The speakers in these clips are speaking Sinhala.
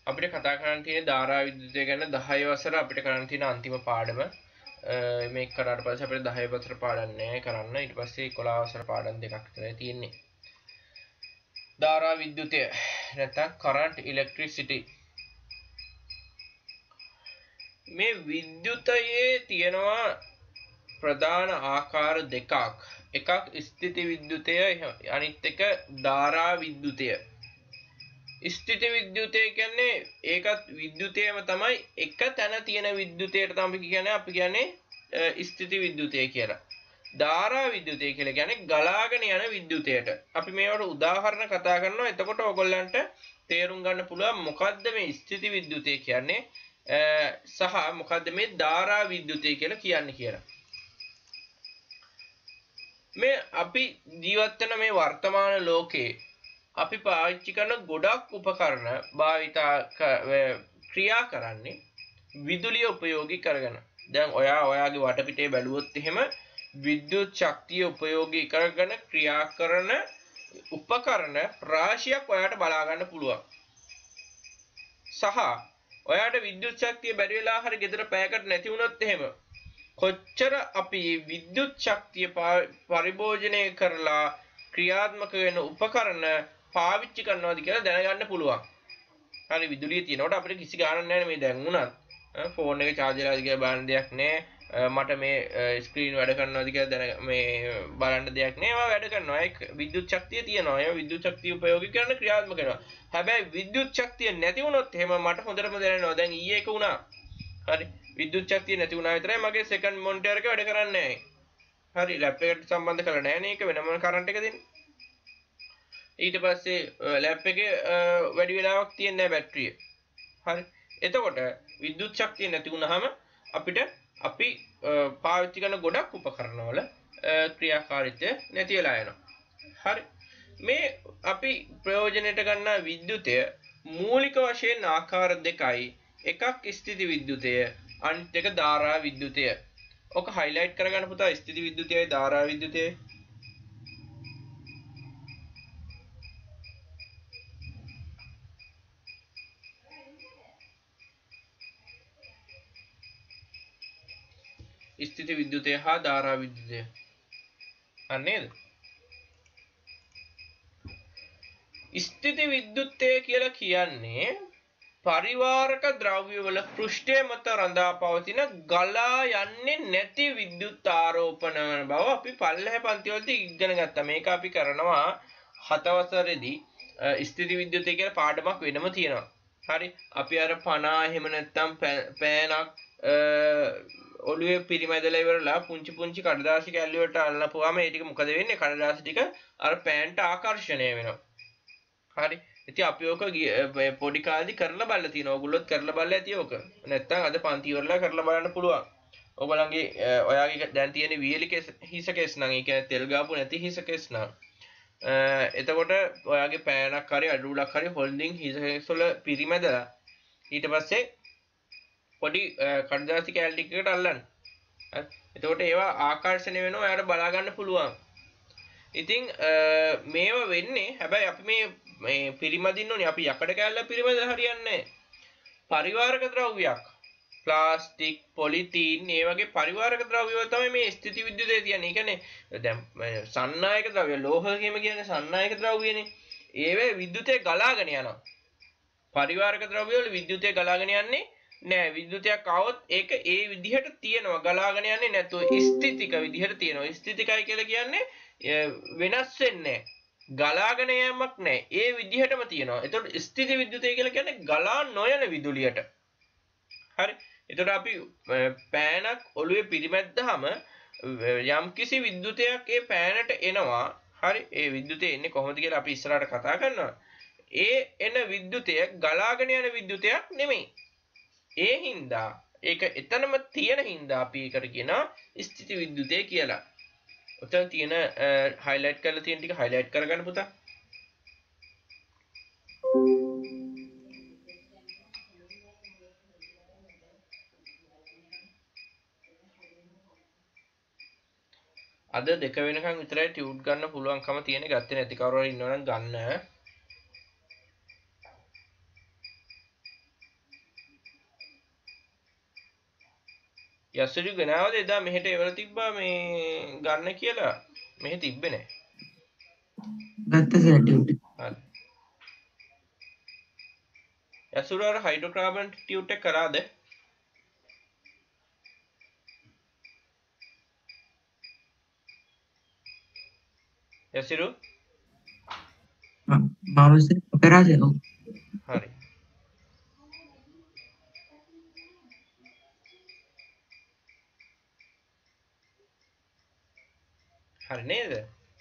අපිට කතා කරන්න තියෙන ධාරා විද්‍යුතය ගැන 10 වසර අපිට කරන්න තියෙන අන්තිම පාඩම. මේක කරාට පස්සේ අපිට 10 වසර පාඩම් නෑ කරන්න. ඊට පස්සේ 11 වසර පාඩම් දෙකක් විතරයි තියෙන්නේ. ධාරා විද්‍යුතය නැත්නම් current electricity. මේ විද්‍යුතයේ තියෙනවා ප්‍රධාන ආකාර දෙකක්. එකක් ස්ථිති විද්‍යුතය, අනිත් එක ධාරා විද්‍යුතය. ස්ථිති විද්‍යුතය කියන්නේ ඒකත් විද්‍යුතයම තමයි, එක තැන තියෙන විද්‍යුතයට තමයි අපි කියන්නේ ස්ථිති විද්‍යුතය කියලා. ධාරා විද්‍යුතය කියලා කියන්නේ ගලාගෙන යන විද්‍යුතයට. අපි මේවට උදාහරණ කතා කරනවා. එතකොට ඔයගොල්ලන්ට තේරුම් ගන්න පුළුවන් මොකද්ද මේ ස්ථිති විද්‍යුතය කියන්නේ සහ මොකද්ද මේ ධාරා විද්‍යුතය කියලා කියන්නේ කියලා. මේ අපි ජීවත් වෙන මේ වර්තමාන ලෝකේ අපි පාවිච්චි කරන ගොඩක් උපකරණ භාවිතා ක්‍රියා කරන්නේ විදුලිය උපයෝගී කරගෙන. දැන් ඔයාගේ වටපිටේ බැලුවොත් එහෙම විද්‍යුත් ශක්තිය උපයෝගී කරගෙන ක්‍රියා කරන උපකරණ රාශියක් ඔයාට බලා ගන්න පුළුවන්. සහ ඔයාට විද්‍යුත් ශක්තිය බැරි වෙලා හරි ගෙදර පැයකට නැති වුණොත් එහෙම කොච්චර අපි විද්‍යුත් ශක්තිය පරිභෝජනය කරලා ක්‍රියාත්මක වෙන උපකරණ පාවිච්චි කරනවාද කියලා දැනගන්න පුළුවන්. හරි විදුලිය තියෙනකොට අපිට කිසි ගාණක් නැහැ මේ දැන් උනත්. ෆෝන් එක charge වෙලාද කියලා බලන්න දෙයක් නැහැ. මට මේ ස්ක්‍රීන් වැඩ කරනවාද කියලා මේ බලන්න දෙයක් නැහැ. ඒවා වැඩ කරනවා. ඒක විද්‍යුත් ශක්තිය තියෙනවා. ඒ විද්‍යුත් ශක්තිය උපයෝගී කරන ක්‍රියාත්මක කරනවා. හැබැයි විද්‍යුත් ශක්තිය නැති වුණොත් එහෙම මට හොඳටම දැනෙනවා. දැන් ඊයේ එක වුණා. හරි විද්‍යුත් ශක්තිය නැති වුණා විතරයි මගේ සෙකන්ඩ් මොනිටර් එක වැඩ කරන්නේ නැහැ. හරි ලැප් එකට සම්බන්ධ කරලා නැහැ නේ ඒක වෙනම කරන්ට් එක දෙන්නේ. ඊට පස්සේ ලැප් එකේ වැඩි වෙලාවක් තියෙන්නේ නැහැ බැටරිය. හරි එතකොට විද්‍යුත් ශක්තිය නැති වුනහම අපි පාවිච්චි කරන ගොඩක් උපකරණවල ක්‍රියාකාරීත්වය නැති වෙලා යනවා. හරි මේ අපි ප්‍රයෝජනයට ගන්න විද්‍යුතය මූලික වශයෙන් ආකාර දෙකයි. එකක් ස්ථිති විද්‍යුතය, අනිත් එක ධාරා විද්‍යුතය. ඔක හයිලයිට් කරගන්න පුතා ස්ථිති විද්‍යුතයයි ධාරා විද්‍යුතයයි. ස්ථිති විද්‍යුතය හා ධාරා විද්‍යුතය. නේද? ස්ථිති විද්‍යුතය කියලා කියන්නේ පරිවාරක ද්‍රව්‍යවල පෘෂ්ඨය මත රඳා පවතින ගලා යන්නේ නැති විද්‍යුත් ආරෝපණ වන බව අපි පල්ලෙහ පන්ති වලදී ඉගෙන ගත්තා. මේක අපි කරනවා 7 වසරේදී ස්ථිති විද්‍යුතය කියලා පාඩමක් වෙනම තියෙනවා. හරි අපි අර 50 එහෙම නැත්නම් පෑනක් ඔළුවේ පිරිමැදලා ඉවරලා පුංචි පුංචි කඩදාසි කැල්ල වලට අල්ලපුවාම ඒ ටික මොකද වෙන්නේ? කඩදාසි ටික අර පෑන්ට ආකර්ෂණය වෙනවා. හරි ඉතින් අපි ඔක පොඩි කාලේදී කරලා බලලා තියෙනවා. ඔයගොල්ලොත් කරලා බලලා ඇති ඔක. නැත්තම් අද පන්ති ඉවරලා කරලා බලන්න පුළුවන්. ඔයගොල්ලන්ගේ ඔයාගේ දැන් තියෙන වීලි හිස කෙස් නම් ඒ කියන්නේ තෙල් ගාපු නැති හිස කෙස් නම් එතකොට ඔයාගේ පෑනක් හරි අඩුලක් හරි හොල්ඩින් හිස වල පිරිමැදලා ඊට පස්සේ පොඩි කඩදාසි කැල් ටිකකට අල්ලන්න. එතකොට ඒවා ආකර්ෂණය වෙනවා. ඔයාලට බලා ගන්න පුළුවන්. ඉතින් මේවා වෙන්නේ හැබැයි අපි මේ පිරිමදින්න ඕනේ. අපි යකඩ කැල්ල පිරිමදලා හරියන්නේ නැහැ. පරිවාරක ද්‍රව්‍යයක් ප්ලාස්ටික් පොලිතීන් ඒ වගේ පරිවාරක ද්‍රව්‍ය වල තමයි මේ ස්ථිති විද්‍යුතය තියෙන්නේ. ඒ කියන්නේ දැන් සන්නායක ද්‍රව්‍ය ලෝහ කියන්නේ සන්නායක ද්‍රව්‍යනේ. ඒවේ විද්‍යුතය ගලාගෙන යනවා. පරිවාරක ද්‍රව්‍ය වල විද්‍යුතය ගලාගෙන යන්නේ නෑ. විද්‍යුතයක් આવොත් ඒක ඒ විදිහට තියෙනවා. ගලාගෙන යන්නේ නැතුව ස්ථිතික විදිහට තියෙනවා. ස්ථිතිකයි කියලා කියන්නේ වෙනස් වෙන්නේ නෑ. ගලාගෙන යෑමක් නෑ. ඒ විදිහටම තියෙනවා. එතකොට ස්ථිති විද්‍යුතය කියලා කියන්නේ ගලා නොයන විදුලියට. හරි. එතකොට අපි පෑනක් ඔළුවේ පිරිමැද්දාම යම්කිසි විද්‍යුතයක් ඒ පෑනට එනවා. හරි. ඒ විද්‍යුතය එන්නේ කොහොමද කියලා අපි ඉස්සරහට කතා කරනවා. ඒ එන විද්‍යුතය ගලාගෙන යන විද්‍යුතයක් නෙමෙයි. ඒ හින්දා ඒක එතනම තියෙන හින්දා අපි ඒකට කියනවා ස්ථිති විද්‍යුතය කියලා. උතන තියෙන highlight කරලා තියෙන ටික highlight කරගන්න පුතා. අද 2 වෙනකන් විතරයි ටියුට් ගන්න පුළුවන්කම තියෙන. ගත්තේ නැති කවුරු හරි ඉන්නවනම් ගන්න. යසුරු ගෙනාවද එදා මෙහෙට එවලා තිබ්බා මේ ගන්න කියලා. මෙහෙ තිබ්බේ නැහැ. ගත්ත සර් ටියුට්. හරි. යසුරු අර හයිඩ්‍රෝකාබන් ටියුට් එක කරාද? යසුරු මාවස කරා සර්. හරි. හරි නේද?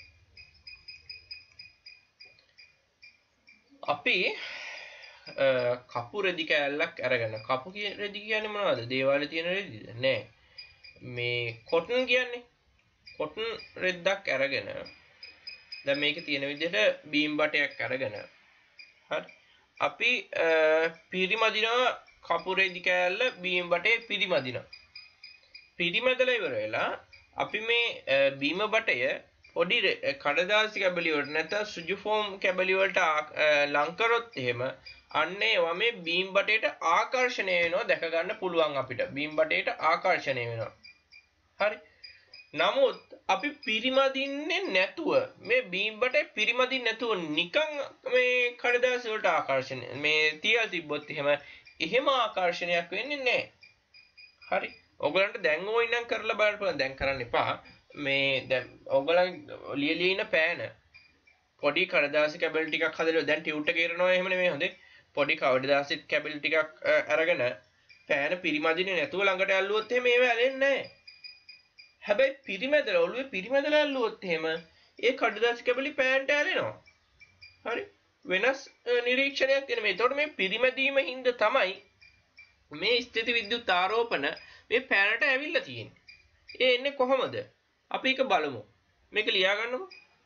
අපි කපු රෙදි කෑල්ලක් අරගෙන කපු රෙදි කියන්නේ මොනවද? දේවාලේ තියෙන රෙදිද? නෑ. මේ කොටන් කියන්නේ කොටන් රෙද්දක් අරගෙන දැන් මේකේ තියෙන විදිහට බීම් බටයක් අරගෙන හරි අපි පිරිමදිනවා කපු රෙදි කෑල්ල බීම් බටේ පිරිමදිනවා. පිරිමදලා ඉවර වෙලා අපි මේ බීම බටය පොඩි කඩදාසි කැබලි වලට නැත්නම් සුජු ෆෝම් කැබලි වලට ලං කරොත් එහෙම අන්න ඒවා මේ බීම් බටේට ආකර්ෂණය වෙනවා දැක ගන්න පුළුවන් අපිට. බීම් බටේට ආකර්ෂණය වෙනවා. හරි. නමුත් අපි පිරිමදින්නේ නැතුව මේ බීම් බටේ පිරිමදින්නේ නැතුව නිකන් මේ කඩදාසි වලට ආකර්ෂණය මේ තියලා තිබ්බොත් එහෙම ආකර්ෂණයක් වෙන්නේ නැහැ. හරි. ඔයගලන්ට දැන් ඕයි නම් කරලා බලන්න පුළුවන්. දැන් කරන්න එපා. මේ දැන් ඔයගලන් ලියලිය ඉන්න පෑන පොඩි කඩදාසි කැබලි ටිකක් හදලා දැන් ටියුට් එක කරනවා එහෙම නෙමෙයි හොඳේ. පොඩි කඩදාසි කැබලි ටිකක් අරගෙන පෑන පිරිමදින්නේ නැතුව ළඟට ඇල්ලුවොත් එහෙම ඒව ඇලෙන්නේ නැහැ. හැබැයි පිරිමැදලා ඔළුවේ පිරිමැදලා ඇල්ලුවොත් එහෙම ඒ කඩදාසි කැබලි පෑන්ට ඇලෙනවා. හරි. වෙනස් නිරීක්ෂණයක් තියෙන මේ. ඒතකොට මේ පිරිමැදීම හින්දා තමයි මේ ස්ථිති විද්‍යුත් ආරෝපණ මේ පෑනට ඇවිල්ලා තියෙන්නේ. ඒ එන්නේ කොහොමද? අපි ඒක බලමු. මේක ලියා ගන්නමු.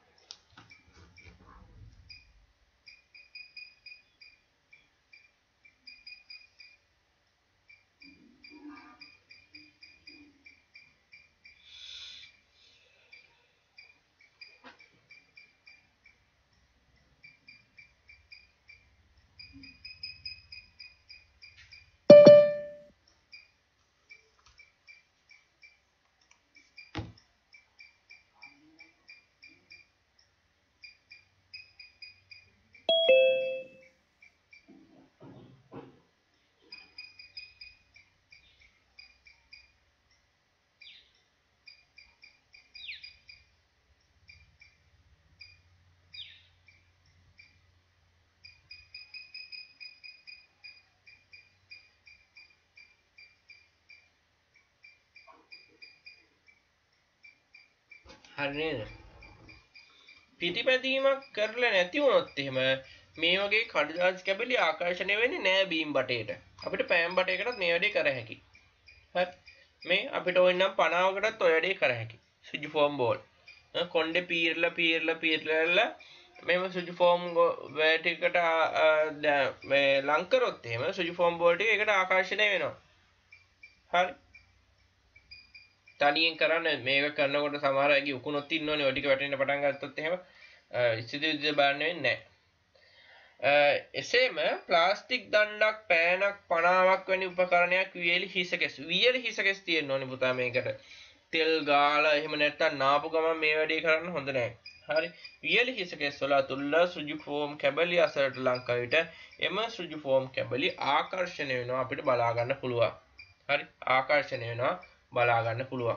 හරි නේද? පිටිපැදීමක් කරලා නැති වුණොත් එහෙම මේ වගේ කඩදාසි කැබලි ආකර්ෂණය වෙන්නේ නැහැ බීම් බටේට. අපිට පෑන් බටයකටත් මේ වැඩේ කර හැකියි. හරි. මේ අපිට ඕනනම් 50කටත් ඔය වැඩේ කර හැකියි. සුජු ෆෝම් බෝල්. කොණ්ඩේ පීරලා මෙම සුජු ෆෝම් ටිකට මේ ලං කරොත් එහෙම සුජු ෆෝම් බෝල් ටික ඒකට ආකර්ෂණය වෙනවා. හරි. තනියෙන් කරන්න මේක කරනකොට සමහර අයගේ උකුණොත් ඉන්නෝනේ ඔය ටික වැටෙන්න පටන් ගත්තොත් එහෙම ස්ථිති විද්‍යුත් බලන්න වෙන්නේ නැහැ. එසේම ප්ලාස්ටික් දණ්ඩක් පෑනක් පනාවක් වැනි උපකරණයක් වියලි හිසකෙස් තියෙන්න ඕනේ පුතා මේකට. තෙල් ගාලා එහෙම නැත්තම් නාපු ගමන් මේ වැඩේ කරන්න හොඳ නැහැ. හරි. වියලි හිසකෙස් වල අතුල්ල සුජු ෆෝම් කැබලි අසරට ලං කර විට එම සුජු ෆෝම් කැබලි ආකර්ෂණය වෙනවා අපිට බලා ගන්න පුළුවන්. හරි. ආකර්ෂණය වෙනවා බලා ගන්න පුළුවන්.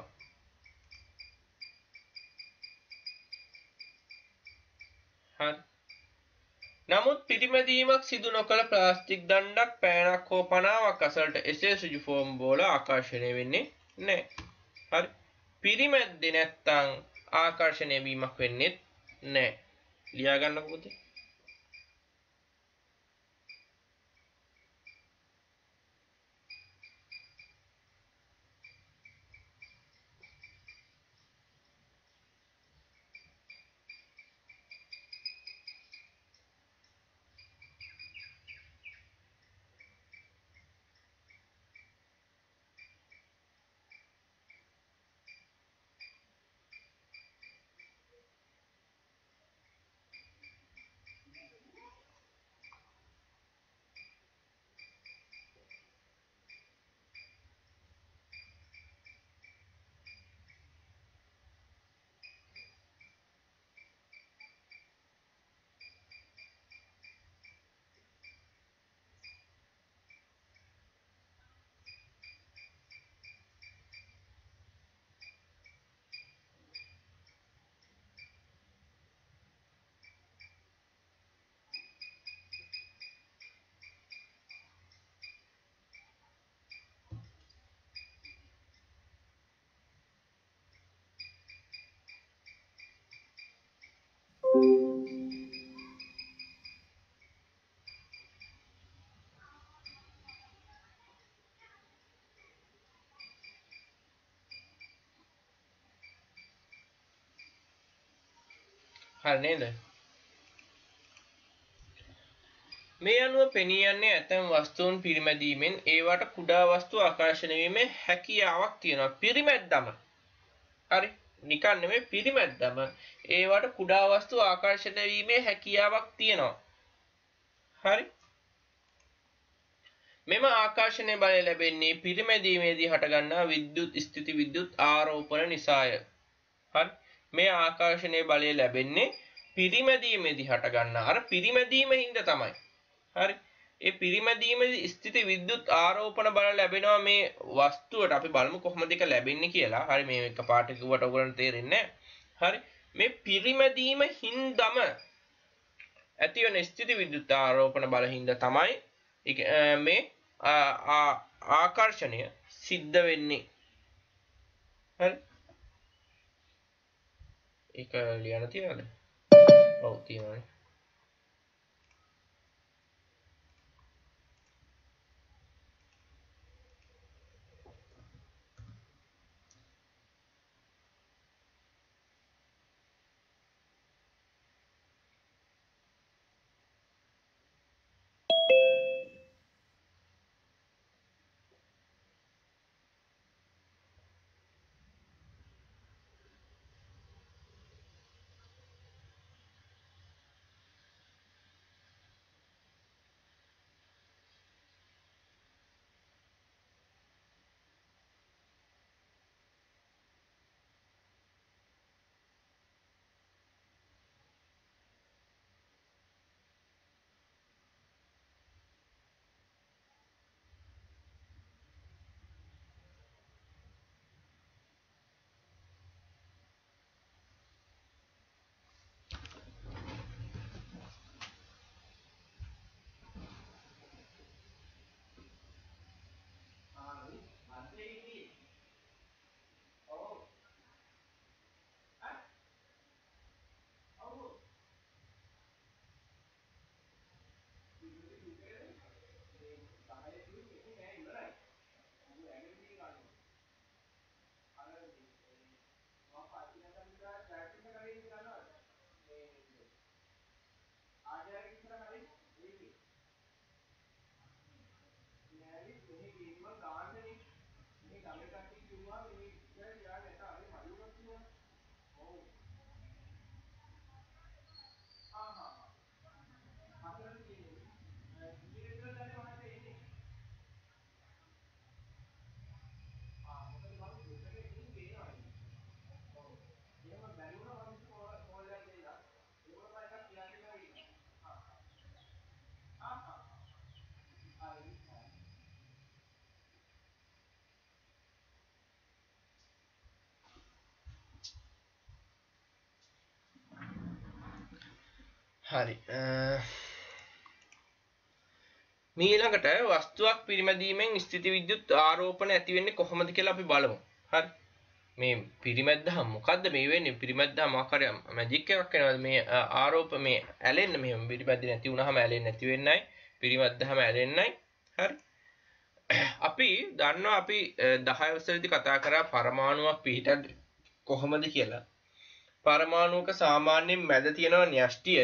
හරි. නමුත් පිරිමැදීමක් සිදු නොකළ ප්ලාස්ටික් දණ්ඩක් පෑනක් හෝ පනාවක් අසලට එසේ සුජු ෆෝම් බෝල ආකර්ෂණය වෙන්නේ නැහැ. හරි. පිරිමැද්දේ නැත්තම් ආකර්ෂණය වීමක් වෙන්නේ නැහැ. ලියා ගන්නකො පුතේ. හරි නේද? මේ අනුව පෙනී යන්නේ ඇතැම් වස්තුන් පිරිමැදීමෙන් ඒවට කුඩා වස්තු ආකර්ෂණය වීමේ හැකියාවක් තියෙනවා. පිරිමැද්දම. හරි. නිකන් නෙමෙයි පිරිමැද්දම ඒවට කුඩා වස්තු ආකර්ෂණය වීමේ හැකියාවක් තියෙනවා. හරි. මෙම ආකර්ෂණය බලය ලැබෙන්නේ පිරිමැදීමේදී හටගන්නා විද්‍යුත් ස්ථිති විද්‍යුත් ආරෝපණ නිසාය. හරි. මේ ආකර්ෂණය බලය ලැබෙන්නේ පිරිමැදීමේදී හටගන්නා අර පිරිමැදීම හින්දා තමයි. හරි. ඒ පිරිමැදීමේදී ස්ථිති විද්‍යුත් ආරෝපණ බල ලැබෙනවා මේ වස්තුවට. අපි බලමු කොහොමද ඒක ලැබෙන්නේ කියලා. හරි මේ එකපාරට කිව්වට ඔයගොල්ලන්ට තේරෙන්නේ නැහැ. හරි. මේ පිරිමැදීම හින්දාම ඇතිවන ස්ථිති විද්‍යුත් ආරෝපණ බල හින්දා තමයි මේ ආකර්ෂණය සිද්ධ වෙන්නේ. හරි. ඒක ලියන්න තියනද? ඔව් තියෙනවානේ. හරි. ඊළඟට වස්තුවක් පිරිමැදීමෙන් ස්ථිති විද්‍යුත් ආරෝපණ ඇති වෙන්නේ කොහොමද කියලා අපි බලමු. හරි. මේ පිරිමැද්දාම මොකද්ද මේ වෙන්නේ? පිරිමැද්දාම ආකාරය මැජික් එකක් වෙනවද මේ ආරෝප මේ ඇලෙන්න මෙහෙම පිරිමැද්දේ නැති වුනහම ඇලෙන්නේ නැති වෙන්නයි පිරිමැද්දාම ඇලෙන්නයි. හරි. අපි දන්නවා අපි 10 වසරේදී කතා කරා පරමාණුවක් පිහිටන්නේ කොහොමද කියලා. පරමාණුක සාමාන්‍යයෙන් මැද තියෙනවා න්‍යෂ්ටිය.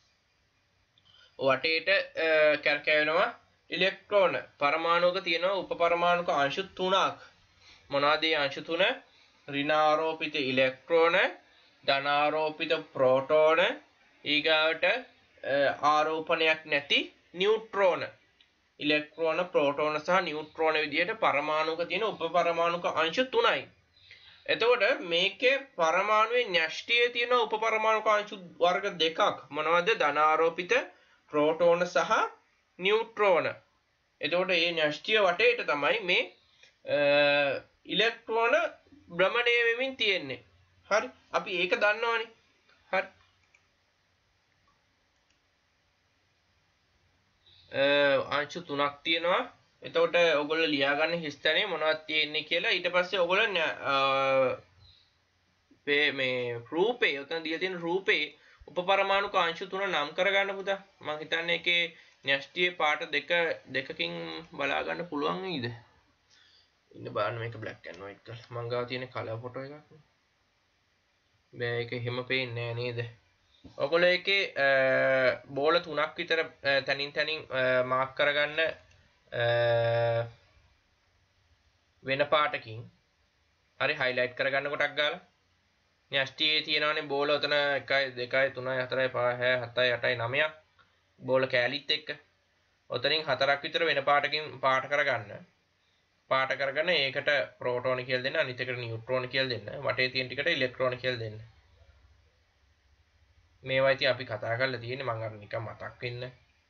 වටේට කැරකෙනවා ඉලෙක්ට්‍රෝන. පරමාණුක තියෙනවා උපපරමාණුක අංශු 3ක්. මොනවාද මේ අංශු 3? ඍණාරෝපිත ඉලෙක්ට්‍රෝන, ධනාරෝපිත ප්‍රෝටෝන, ඊගාවට ආරෝපණයක් නැති නියුට්‍රෝන. ඉලෙක්ට්‍රෝන, ප්‍රෝටෝන සහ නියුට්‍රෝන විදිහට පරමාණුක තියෙන උපපරමාණුක අංශු 3යි. එතකොට මේකේ පරමාණුවේ න්‍යෂ්ටියේ තියෙන උපපරමාණුක අංශු වර්ග දෙකක්. මොනවද? ධනාරෝපිත ප්‍රෝටෝන සහ නියුට්‍රෝන. එතකොට මේ න්‍යෂ්ටිය වටේට තමයි මේ ඉලෙක්ට්‍රෝන භ්‍රමණය වෙමින් තියෙන්නේ. හරි. අපි ඒක දන්නවනේ. හරි. අංශු 3ක් තියෙනවා. එතකොට ඔයගොල්ලෝ ලියාගන්න හිස්තැනේ මොනවද තියෙන්නේ කියලා. ඊට පස්සේ ඔයගොල්ලෝ මේ රූපේ උතන දීලා තියෙන රූපේ උපපරමාණුක අංශු 3 නම් කරගන්න පුතා. මම හිතන්නේ ඒකේ න්‍යෂ්ටියේ පාට දෙකකින් බලා ගන්න පුළුවන් නේද? ඉන්න බලන්න මේක black and white කරලා. මං ගාව තියෙන කලර් ෆොටෝ එකක්. බෑ ඒක එහෙම පේන්නේ නෑ නේද? ඔයගොල්ලෝ එකේ බෝල 3ක් විතර තනින් තනින් මාක් කරගන්න වෙන පාටකින් හරි හයිලයිට් කරගන්න කොටක් ගාලා න්‍යෂ්ටියේ තියෙනවානේ බෝල උතන 1 2 3 4 5 6 7 8 9ක් බෝල කෑලිත් එක්ක උතනින් 4ක් විතර වෙන පාටකින් පාට කරගන්න පාට කරගෙන ඒකට ප්‍රෝටෝන කියලා දෙන්න අනිත් එකට නියුට්‍රෝන කියලා දෙන්න වටේ තියෙන ටිකට ඉලෙක්ට්‍රෝන කියලා දෙන්න මේවා ඉතින් අපි කතා කරලා තියෙන්නේ මම අර නිකන් මතක් වෙන්න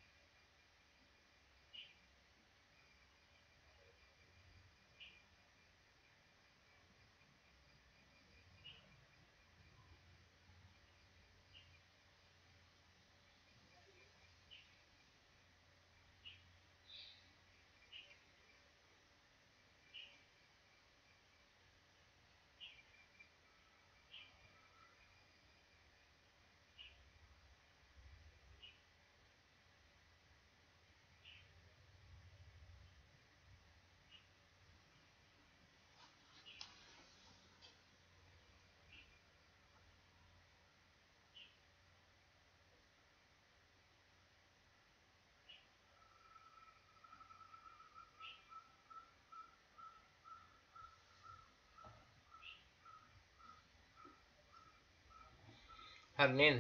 හරි නේද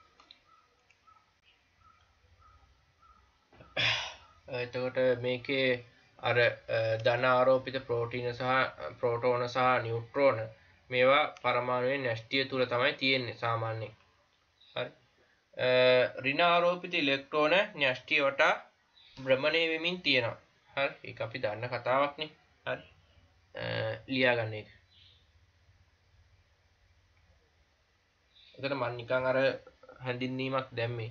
එතකොට මේකේ අර ධන ආරෝපිත ප්‍රෝටීන සහ ප්‍රෝටෝන සහ නියුට්‍රෝන මේවා පරමාණුවේ න්‍යෂ්ටිය තුල තමයි තියෙන්නේ සාමාන්‍යයෙන්. හරි. ඍණ ආරෝපිත ඉලෙක්ට්‍රෝන න්‍යෂ්ටිය වටා භ්‍රමණය වෙමින් තියෙනවා. හරි. ඒක අපි දන්න කතාවක්නේ. හරි. ලියා ගන්න එක. එතන මම නිකන් අර හැඳින්වීමක් දැම්මේ.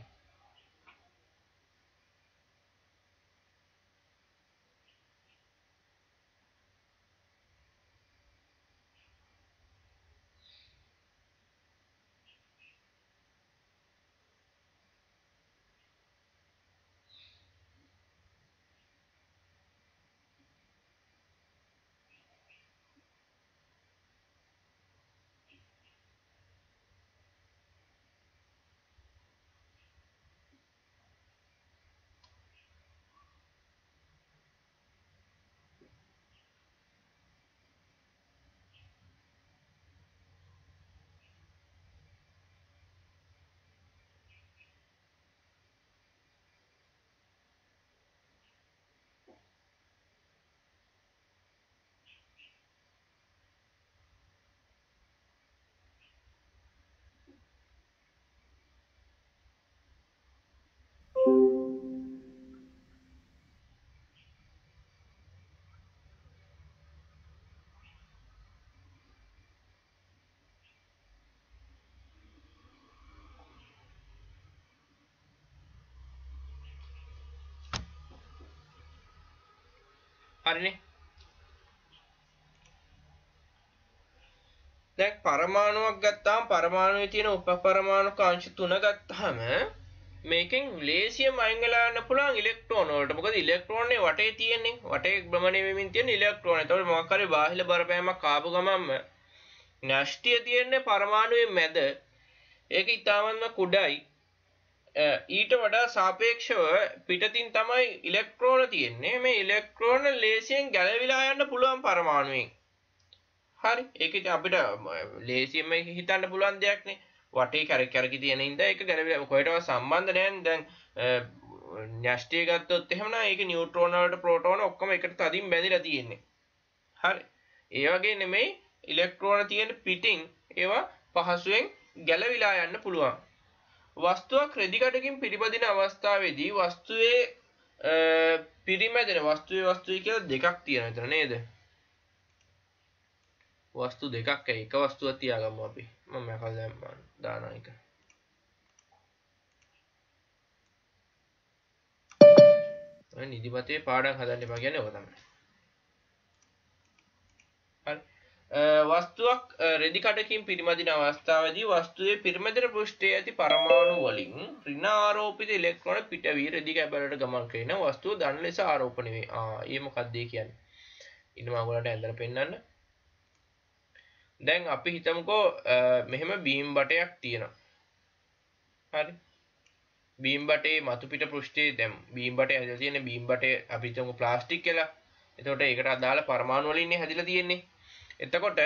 හරිනේ. දැන් පරමාණුවක් ගත්තාම පරමාණුවේ තියෙන උපපරමාණුක අංශ 3 ගත්තාම මේකෙන් ලේසියම අයින් වෙලා යන්න පුළුවන් ඉලෙක්ට්‍රෝන වලට. මොකද ඉලෙක්ට්‍රෝන නේ වටේ තියෙන්නේ. වටේ භ්‍රමණය වෙමින් තියෙන ඉලෙක්ට්‍රෝන. ඒතකොට මොකක් හරි බාහිර බරපෑමක් ආපු ගමන්ම න්‍යෂ්ටිය තියෙන්නේ පරමාණුවේ මැද. ඒක ඊටාවන්ම කුඩයි. ඊට වඩා සාපේක්ෂව පිටතින් තමයි ඉලෙක්ට්‍රෝන තියෙන්නේ. මේ ඉලෙක්ට්‍රෝන ලේසියෙන් ගැලවිලා යන්න පුළුවන් පරමාණුවෙන්. හරි. ඒක ඉතින් අපිට ලේසියෙන්ම හිතන්න පුළුවන් දෙයක් නේ. වටේ කැරකි තියෙන හින්දා ඒක ගැලවිලා කොහෙටවත් සම්බන්ධ නැහැ. දැන් න්‍යෂ්ටිය ගත්තොත් එහෙම නම් ඒක නියුට්‍රෝන වලට ප්‍රෝටෝන ඔක්කොම එකට තදින් බැඳිලා තියෙන්නේ. හරි. ඒ වගේ නෙමෙයි ඉලෙක්ට්‍රෝන තියෙන පිටින් ඒවා පහසුවෙන් ගැලවිලා යන්න පුළුවන්. වස්තුවක් රෙදිකඩකින් පිළිපදින අවස්ථාවේදී වස්තුවේ පිරිමැදෙන වස්තුවේ කියලා දෙකක් තියෙනවා විතර නේද? වස්තු දෙකක් එක වස්තුවක් තියාගමු අපි. මම මේකල් දැම්මා දානවා එක. ඔය නිදිමතේ පාඩම් හදන්න එපා කියන්නේ ඔක තමයි. හරි. වස්තුවක් රෙදි කඩකින් පිරිමදින අවස්ථාවේදී වස්තුවේ පිරිමැදෙන පෘෂ්ඨයේ ඇති පරමාණු වලින් ඍණ ආරෝපිත ඉලෙක්ට්‍රෝන පිට වී රෙදි කැබලට ගමන් කරන වස්තුව ධන ලෙස ආරෝපණය වේ. ඒ මොකක්ද කියන්නේ? ඉන්න මම ඔයාලට ඇඳලා පෙන්නන්න. දැන් අපි හිතමුකෝ මෙහෙම බීම් බටයක් තියෙනවා. හරි. බීම් බටේ මතු පිට පෘෂ්ඨයේ දැන් බීම් බටේ හැදලා තියෙන බීම් බටේ අපි හිතමු ප්ලාස්ටික් කියලා. එතකොට ඒකට අදාළ පරමාණු වලින්නේ හැදිලා තියෙන්නේ. එතකොට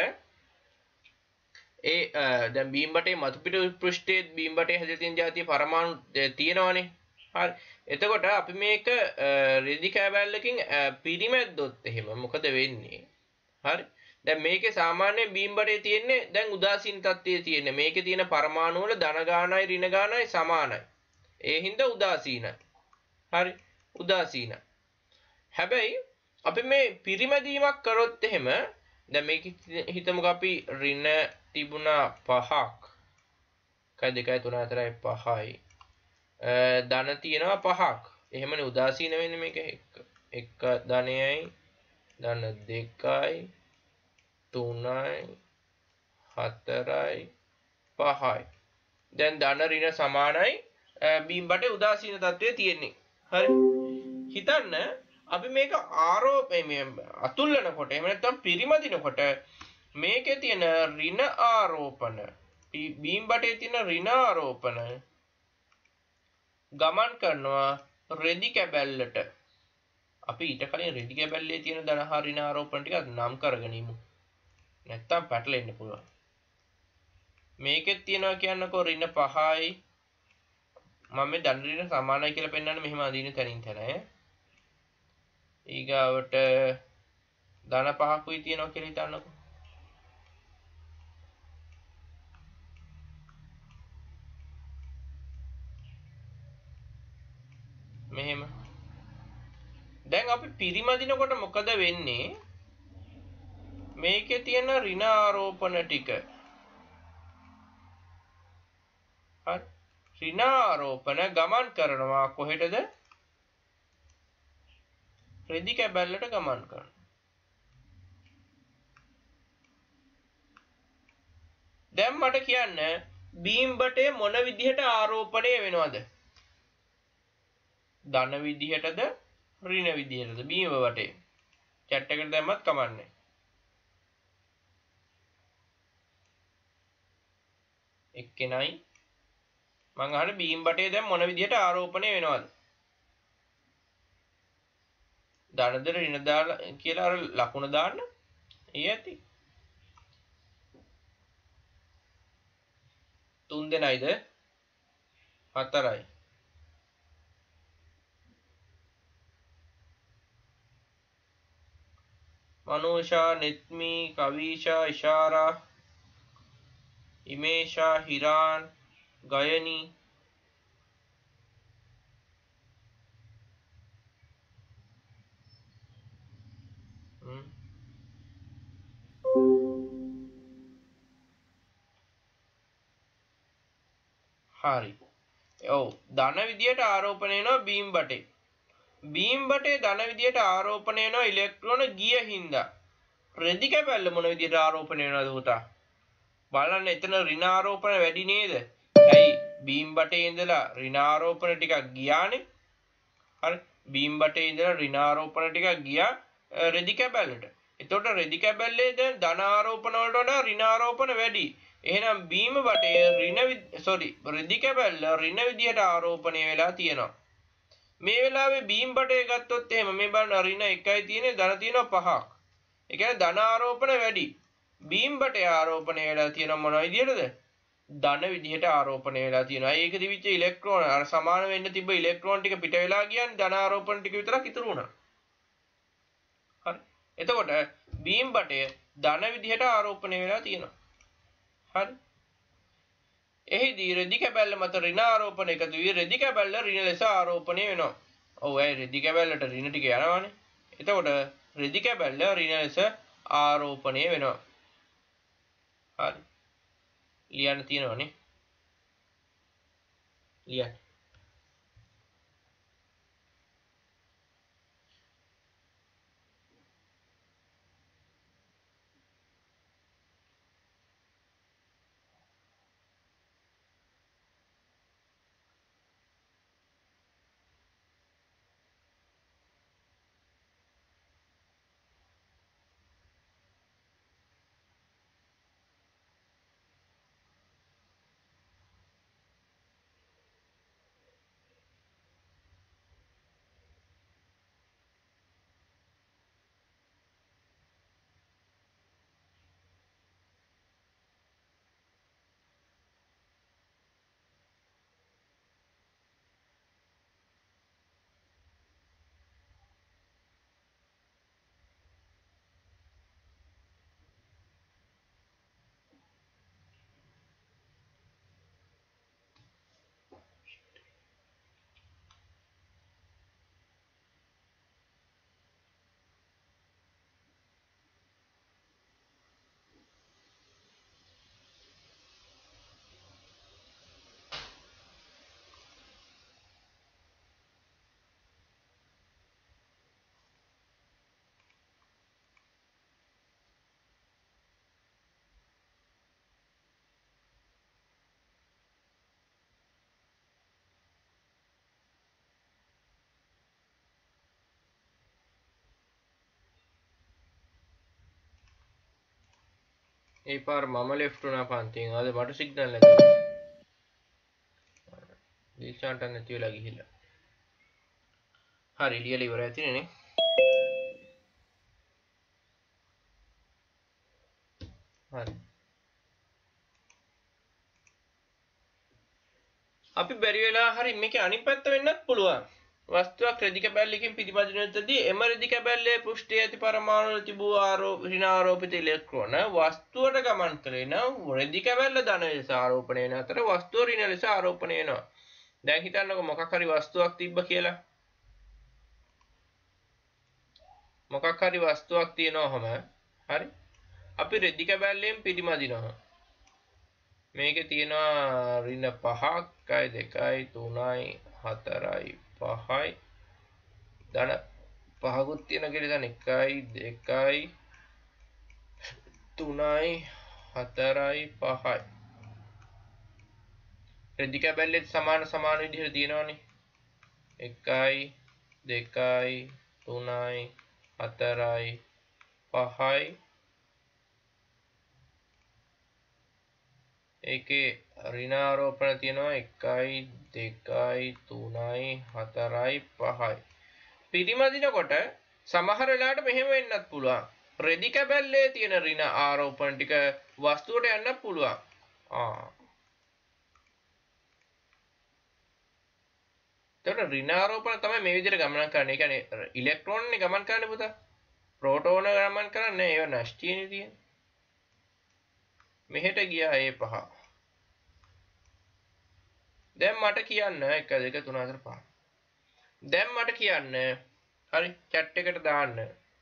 දැන් බීම් බටේ මතු පිට පෘෂ්ඨයේ බීම් බටේ හැදලා තියෙන જાතිය පරමාණු තියෙනවනේ. හරි. එතකොට අපි මේක රෙදි කැබැල්ලකින් පිරිමැද්දොත් එහෙම මොකද වෙන්නේ? හරි. දැන් මේකේ සාමාන්‍ය බීම් බටේ තියෙන්නේ දැන් උදාසීන තත්ත්වයේ තියෙන්නේ. මේකේ තියෙන පරමාණු වල ධන ගානයි ඍණ ගානයි සමානයි. ඒ හින්දා උදාසීනයි. හරි. උදාසීනයි. හැබැයි අපි මේ පිරිමැදීමක් කරොත් එහෙම දැන් මේක හිතමුකෝ අපි ඍණ තිබුණා 5ක්. 1 2 3 4 5යි. ධන තියෙනවා 5ක්. එහෙමනේ උදාසීන වෙන්නේ මේක. 1 ධනයයි ධන 2යි 3යි 4යි 5යි. දැන් ධන ඍණ සමානයි බීම් බටේ උදාසීන තත්ත්වයේ තියෙන්නේ. හරි. හිතන්න අපි මේක අතුල්ලනකොට එහෙම නැත්නම් පිරිමදිනකොට මේකේ තියෙන ඍණ ආරෝපණ බීම් බටේ තියෙන ඍණ ආරෝපණ ගමන් කරනවා රෙදි කැබැල්ලට. අපි ඊට කලින් රෙදි කැබැල්ලේ තියෙන ධන හා ඍණ ආරෝපණ ටික නම් කරගෙන ඉමු. නැත්තම් පැටලෙන්න පුළුවන්. මේකෙත් තියෙනවා කියන්නකෝ ඍණ 5යි. මම මේ ධන ඍණ සමානයි කියලා පෙන්නන්න මෙහෙම අදින තැනින් තැන ඊගාවට ධන 5කුයි තියෙනවා කියලා හිතන්නකෝ. මෙහෙම. දැන් අපි පිරිමදිනකොට මොකද වෙන්නේ? මේකේ තියෙන ඍණ ආරෝපණ ටික හරි ඍණ ආරෝපණ ගමන් කරනවා කොහෙටද? රෙදි කැබැල්ලට ගමන් කරනවා. දැන් මට කියන්න බීම් බටේ මොන විදිහට ආරෝපණය වෙනවද? ධන විදිහටද ඍණ විදිහටද බීම බටේ? chat එකට දැම්මත් කමන්නේ. එක්කෙනයි මං අහන්නේ බීම් බටේ දැන් මොන විදිහට ආරෝපණය වෙනවද? ධනද ඍණ දාලා කියලා අර ලකුණ දාන්න. ඒ ඇති. 3 දෙනයිද? 4යි. මනෝෂා, නෙත්මි, කවිෂා, ඉෂාරා, ඉමේෂා, හිරාන්, ගයනි හරි. ඔව් ධන විදියට ආරෝපණය වෙනවා බීම් බටේ. බීම් බටේ ධන විදියට ආරෝපණය වෙනවා ඉලෙක්ට්‍රෝන ගිය හින්දා. රෙදි කැබැල්ල මොන විදියට ආරෝපණය වෙනවද පුතා? බලන්න එතන ඍණ ආරෝපණ වැඩි නේද? ඇයි බීම් බටේ ඉඳලා ඍණ ආරෝපණ ටිකක් ගියානේ. හරි බීම් බටේ ඉඳලා ඍණ ආරෝපණ ටිකක් ගියා රෙදි කැබැල්ලට. එතකොට රෙදි කැබැල්ලේ දැන් ධන ආරෝපණ වලට වඩා ඍණ ආරෝපණ වැඩි. එහෙනම් බීම බටේ රෙදි කැබැල්ල ඍණ විදියට ආරෝපණය වෙලා තියෙනවා. මේ වෙලාවේ බීම් බටේ ගත්තොත් එහෙම මේ බලන්න ඍණ 1යි තියෙන්නේ ධන තියෙනවා 5ක්. ඒ කියන්නේ ධන ආරෝපණ වැඩි. බීම් බටේ ආරෝපණය වෙලා තියෙනවා මොන විදියටද? ධන විදියට ආරෝපණය වෙලා තියෙනවා. ඒක දිවිච්ච ඉලෙක්ට්‍රෝන අර සමාන වෙන්න තිබ්බ ඉලෙක්ට්‍රෝන ටික පිට වෙලා ගියන් ධන ආරෝපණ ටික විතරක් ඉතුරු වුණා. හරි. එතකොට බීම් බටය ධන විදියට ආරෝපණය වෙලා තියෙනවා. හරි. එහිදී රෙදි කැබැල්ල මත ඍණ ආරෝපණ එකතු වී රෙදි කැබැල්ල ඍණ ලෙස ආරෝපණය වෙනවා. ඔව් ඒ රෙදි කැබැල්ලට ඍණ ටික යනවානේ. එතකොට රෙදි කැබැල්ල ඍණ ලෙස ආරෝපණය වෙනවා. හරි. ලියන්න තියෙනවනේ. ලියන්න. ඒ පාර මම ලෙෆ්ට් වුණා පන්තියෙන්. අද මට සිග්නල් නැති වුණා. දීක්ෂාන්ට නැති වෙලා ගිහිල්ලා. හරි ලියලා ඉවරයි ඇතිනේ. හරි. අපි බැරි වෙලා හරි මේකේ අනිත් පැත්ත වෙන්නත් පුළුවන්. වස්තුවක් රෙදි කැබැල්ලකින් පිටිපදිනතදී එම රෙදි කැබැල්ලේ පෘෂ්ඨයේ ඇති පරමාණු වල තිබූ ඍණාරෝපිත ඉලෙක්ට්‍රෝන වස්තුවට ගමන් කළේ නම් රෙදි කැබැල්ල ධන ලෙස ආරෝපණය වෙන අතර වස්තුව ඍණ ලෙස ආරෝපණය වෙනවා. දැන් හිතන්නකො මොකක් හරි වස්තුවක් තිබ්බ කියලා. මොකක් හරි වස්තුවක් තියෙනවම හරි. අපි රෙදි කැබැල්ලෙන් පිටිමදිනවා. මේකේ තියෙනවා ඍණ 5ක් 1 2 3යි 4යි 5යි ධන 5කුත් තියෙන කියලා දැන් 1යි 2යි 3යි 4යි 5යි රෙදි කැබැල්ලෙත් සමාන විදිහට තියෙනවානේ 1යි 2යි 3යි 4යි 5යි ඒකේ ඍණාරෝපණ තියෙනවා 1යි 2යි 3යි 4යි 5යි පිරිමදිනකොට සමහර වෙලාවට මෙහෙම වෙන්නත් පුළුවන් රෙදි කැබැල්ලේ තියෙන ඍණ ආරෝපණ ටික වස්තුවට යන්නත් පුළුවන් එතකොට ඍණාරෝපණ තමයි මේ විදිහට ගමන් කරන්නේ. ඒ කියන්නේ ඉලෙක්ට්‍රෝන නේ ගමන් කරන්නේ පුතා. ප්‍රෝටෝන ගමන් කරන්නේ ඒව නැස්ටිනේ තියෙන්නේ. මෙහෙට ගියා ඒ 5. දැන් මට කියන්න 1 2 3 4 5. දැන් මට කියන්න හරි chat එකට දාන්න.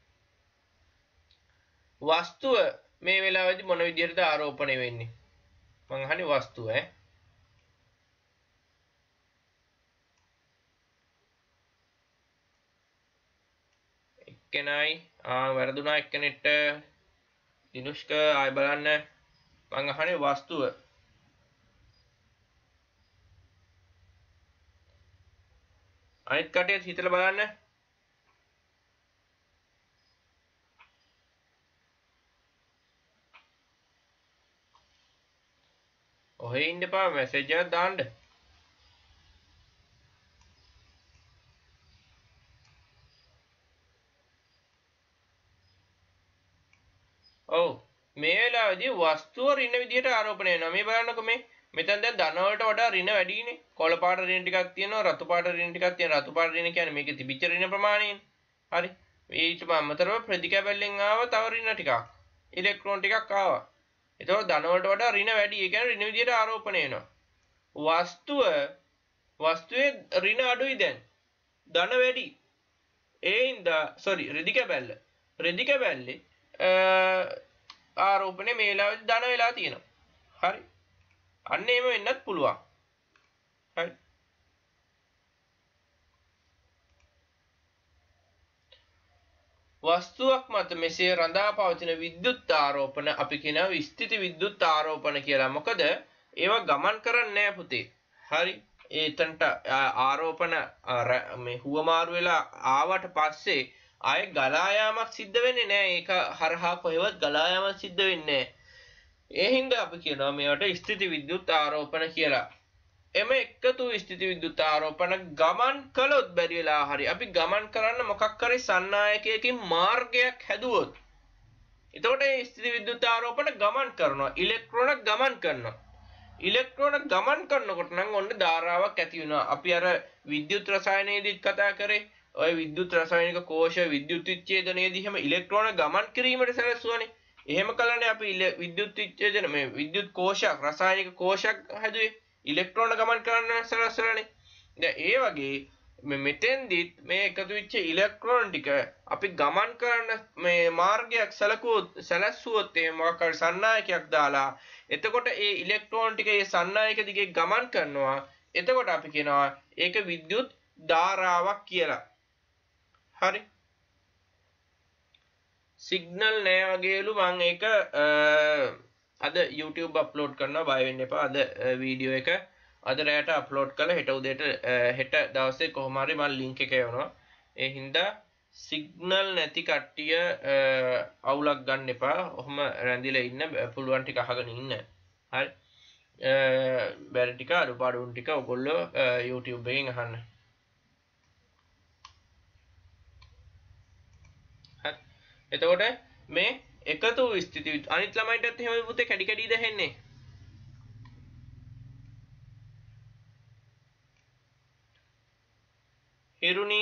වස්තුව මේ වෙලාවේදී මොන විදිහටද ආරෝපණය වෙන්නේ? මං අහන්නේ වස්තුව එක්කෙනයි වැරදුනා එක්කෙනෙක්ට දිනුෂ්ක ආය බලන්න මං අහන්නේ වස්තුව අනිත් කටියත් හිතලා බලන්න ඔහෙ ඉන්න එපා මැසේජ් එකක් දාන්න ඔව් මේ වෙලාවේදී වස්තුව ඍණ විදියට ආරෝපණය වෙනවා මේ බලන්නකො මේ මෙතන දැන් ධන වලට වඩා ඍණ වැඩිනේ කොළ පාට ඍණ ටිකක් තියෙනවා රතු පාට ඍණ ටිකක් තියෙනවා රතු පාට ඍණ කියන්නේ මේකේ තිබිච්ච ඍණ ප්‍රමාණයනේ හරි ඊට අමතරව ප්‍රතිකැබැල්ලෙන් ආව තව ඍණ ටිකක් ඉලෙක්ට්‍රෝන ටිකක් ආවා එතකොට ධන වලට වඩා ඍණ වැඩි ඒ කියන්නේ ඍණ විදියට ආරෝපණය වෙනවා වස්තුවේ ඍණ අඩුයි දැන් ධන වැඩි ඒ හින්දා රෙදි කැබැල්ලේ ආරෝපණය මේ වෙලාවේදී ධන වෙලා තියෙනවා. හරි. අන්න එහෙම වෙන්නත් පුළුවන්. හරි. වස්තුවක් මත මෙසේ රඳා පවතින විද්‍යුත් ආරෝපණ අපි කියනවා ස්ථිති විද්‍යුත් ආරෝපණ කියලා. මොකද ඒවා ගමන් කරන්නේ නැහැ පුතේ. හරි. ඒතන්ට ආරෝපණ මේ හුවමාරු වෙලා ආවට පස්සේ ආයේ ගලා යාමක් සිද්ධ වෙන්නේ නැහැ. ඒක හරහා කොහෙවත් ගලා යාමක් සිද්ධ වෙන්නේ නැහැ. ඒ හින්දා අපි කියනවා මේවට ස්ථිති විද්‍යුත් ආරෝපණ කියලා. එම එකතු ස්ථිති විද්‍යුත් ආරෝපණ ගමන් කළොත් බැරි වෙලා හරි අපි ගමන් කරන්න මොකක් හරි සන්නායකයකින් මාර්ගයක් හැදුවොත් එතකොට මේ ස්ථිති විද්‍යුත් ආරෝපණ ගමන් කරනවා. ඉලෙක්ට්‍රෝන ගමන් කරනවා. ඉලෙක්ට්‍රෝන ගමන් කරනකොට නම් ඔන්න ධාරාවක් ඇති වෙනවා. අපි අර විද්‍යුත් රසායනයේදීත් කතා කරේ ඔය විද්‍යුත් රසායනික කෝෂ විද්‍යුත් විච්ඡේදනයේදී හැම ඉලෙක්ට්‍රෝන ගමන් කිරීමට සැලසුවානේ. එහෙම කළානේ අපි විද්‍යුත් විච්ඡේදන මේ විද්‍යුත් කෝෂයක් රසායනික කෝෂයක් හැදුවේ ඉලෙක්ට්‍රෝන ගමන් කරන්න සැලසුවානේ. දැන් ඒ වගේ මෙතෙන්දිත් මේ එකතු වෙච්ච ඉලෙක්ට්‍රෝන ටික අපි ගමන් කරන්න මේ මාර්ගයක් සැලසුවොත් ඒ මොකක් හරි සන්නායකයක් දාලා එතකොට ඒ ඉලෙක්ට්‍රෝන ටික ඒ සන්නායක දිගේ ගමන් කරනවා. එතකොට අපි කියනවා ඒක විද්‍යුත් ධාරාවක් කියලා. හරි සිග්නල් නෑ වගේලු මම ඒක අද YouTube අප්ලෝඩ් කරනවා බය වෙන්න එපා අද වීඩියෝ එක අද රැයට අප්ලෝඩ් කරලා හෙට උදේට හෙට දවසේ කොහොම හරි මම ලින්ක් එක එවනවා ඒ හින්දා සිග්නල් නැති කට්ටිය අවුලක් ගන්න එපා. ඔහොම රැඳිලා ඉන්න පුළුවන් ටික අහගෙන ඉන්න. හරි. බැරි ටික අඩුපාඩුන් ටික ඔයගොල්ලෝ YouTube එකෙන් අහන්න. හරි. එතකොට මේ එකතු ස්ථිති අනිත් ළමයින්ටත් එහෙම පුතේ කැඩි කැඩි දෙහෙන්නේ. හිරුනි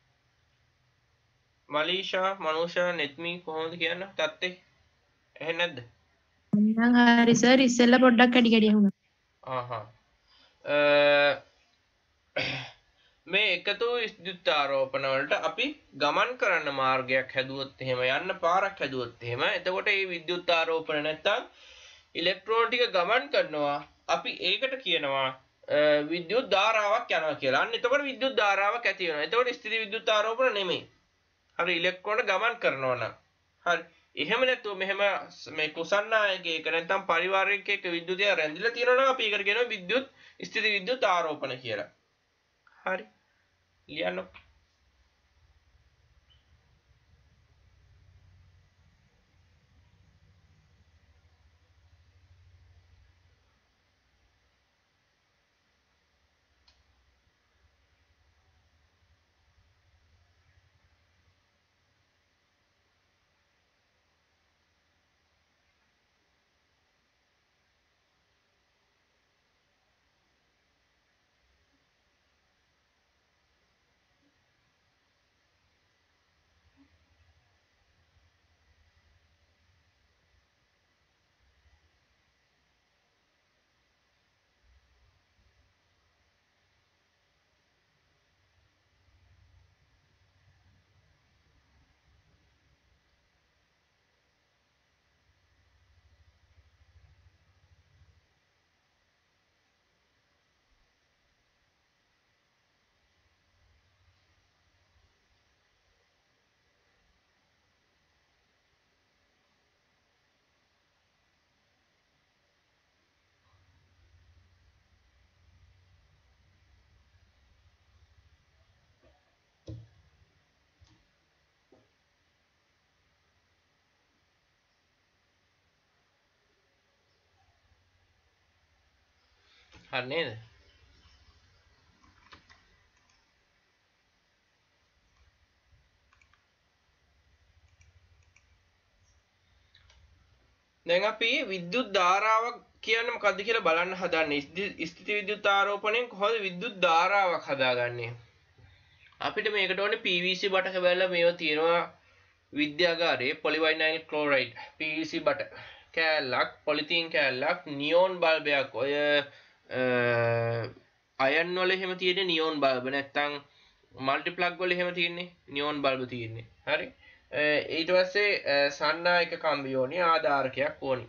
මලීෂා මනෝෂා නෙත්මි කොහොමද කියන්න තත්තේ එහෙ නැද්ද? නම් හරි සර් ඉස්සෙල්ලා පොඩ්ඩක් කැඩි කැඩි වුණා. මේ එකතු විද්‍යුත් ආරෝපණ වලට අපි ගමන් කරන්න මාර්ගයක් හැදුවොත් එහෙම යන්න පාරක් හැදුවොත් එහෙම එතකොට මේ විද්‍යුත් ආරෝපණ නැත්තම් ඉලෙක්ට්‍රෝන ටික ගමන් කරනවා අපි ඒකට කියනවා විද්‍යුත් ධාරාවක් යනවා කියලා. අන්න එතකොට විද්‍යුත් ධාරාවක් ඇති වෙනවා. එතකොට ස්ථිර විද්‍යුත් ආරෝපණ නෙමෙයි. හරි ඉලෙක්ට්‍රෝන ගමන් කරනවා නම්. හරි. එහෙම නැතුව මෙහෙම මේ කුසන්නායකයක නැත්නම් පරිවාරයක විද්‍යුතය රැඳිලා තියෙනවා නම් අපි ඒකට කියනවා විද්‍යුත් ස්ථිර විද්‍යුත් ආරෝපණ කියලා. හරි. ලියන්න. හරි නේද? දැන් අපි විද්‍යුත් ධාරාවක් කියන්නේ මොකද්ද කියලා බලන්න හදන්නේ. ස්ථිති විද්‍යුත් ආරෝපණයෙන් කොහොමද විද්‍යුත් ධාරාවක් හදාගන්නේ? අපිට මේකට ඕනේ PVC බටක බැලලා මේවා තියෙනවා විද්‍යාගාරයේ පොලිවයිනයිල් ක්ලෝරයිඩ් PVC බට කෑල්ලක් පොලිතීන් කෑල්ලක් නියෝන් බල්බයක් ඔය අයන් වල එහෙම තියෙන නියෝන් බල්බ නැත්තම් මල්ටි ප්ලග් වල එහෙම තියෙන්නේ නියෝන් බල්බ තියෙන්නේ. හරි. ඊට පස්සේ සන්නායක කම්බි ඕනි ආධාරකයක් ඕනි.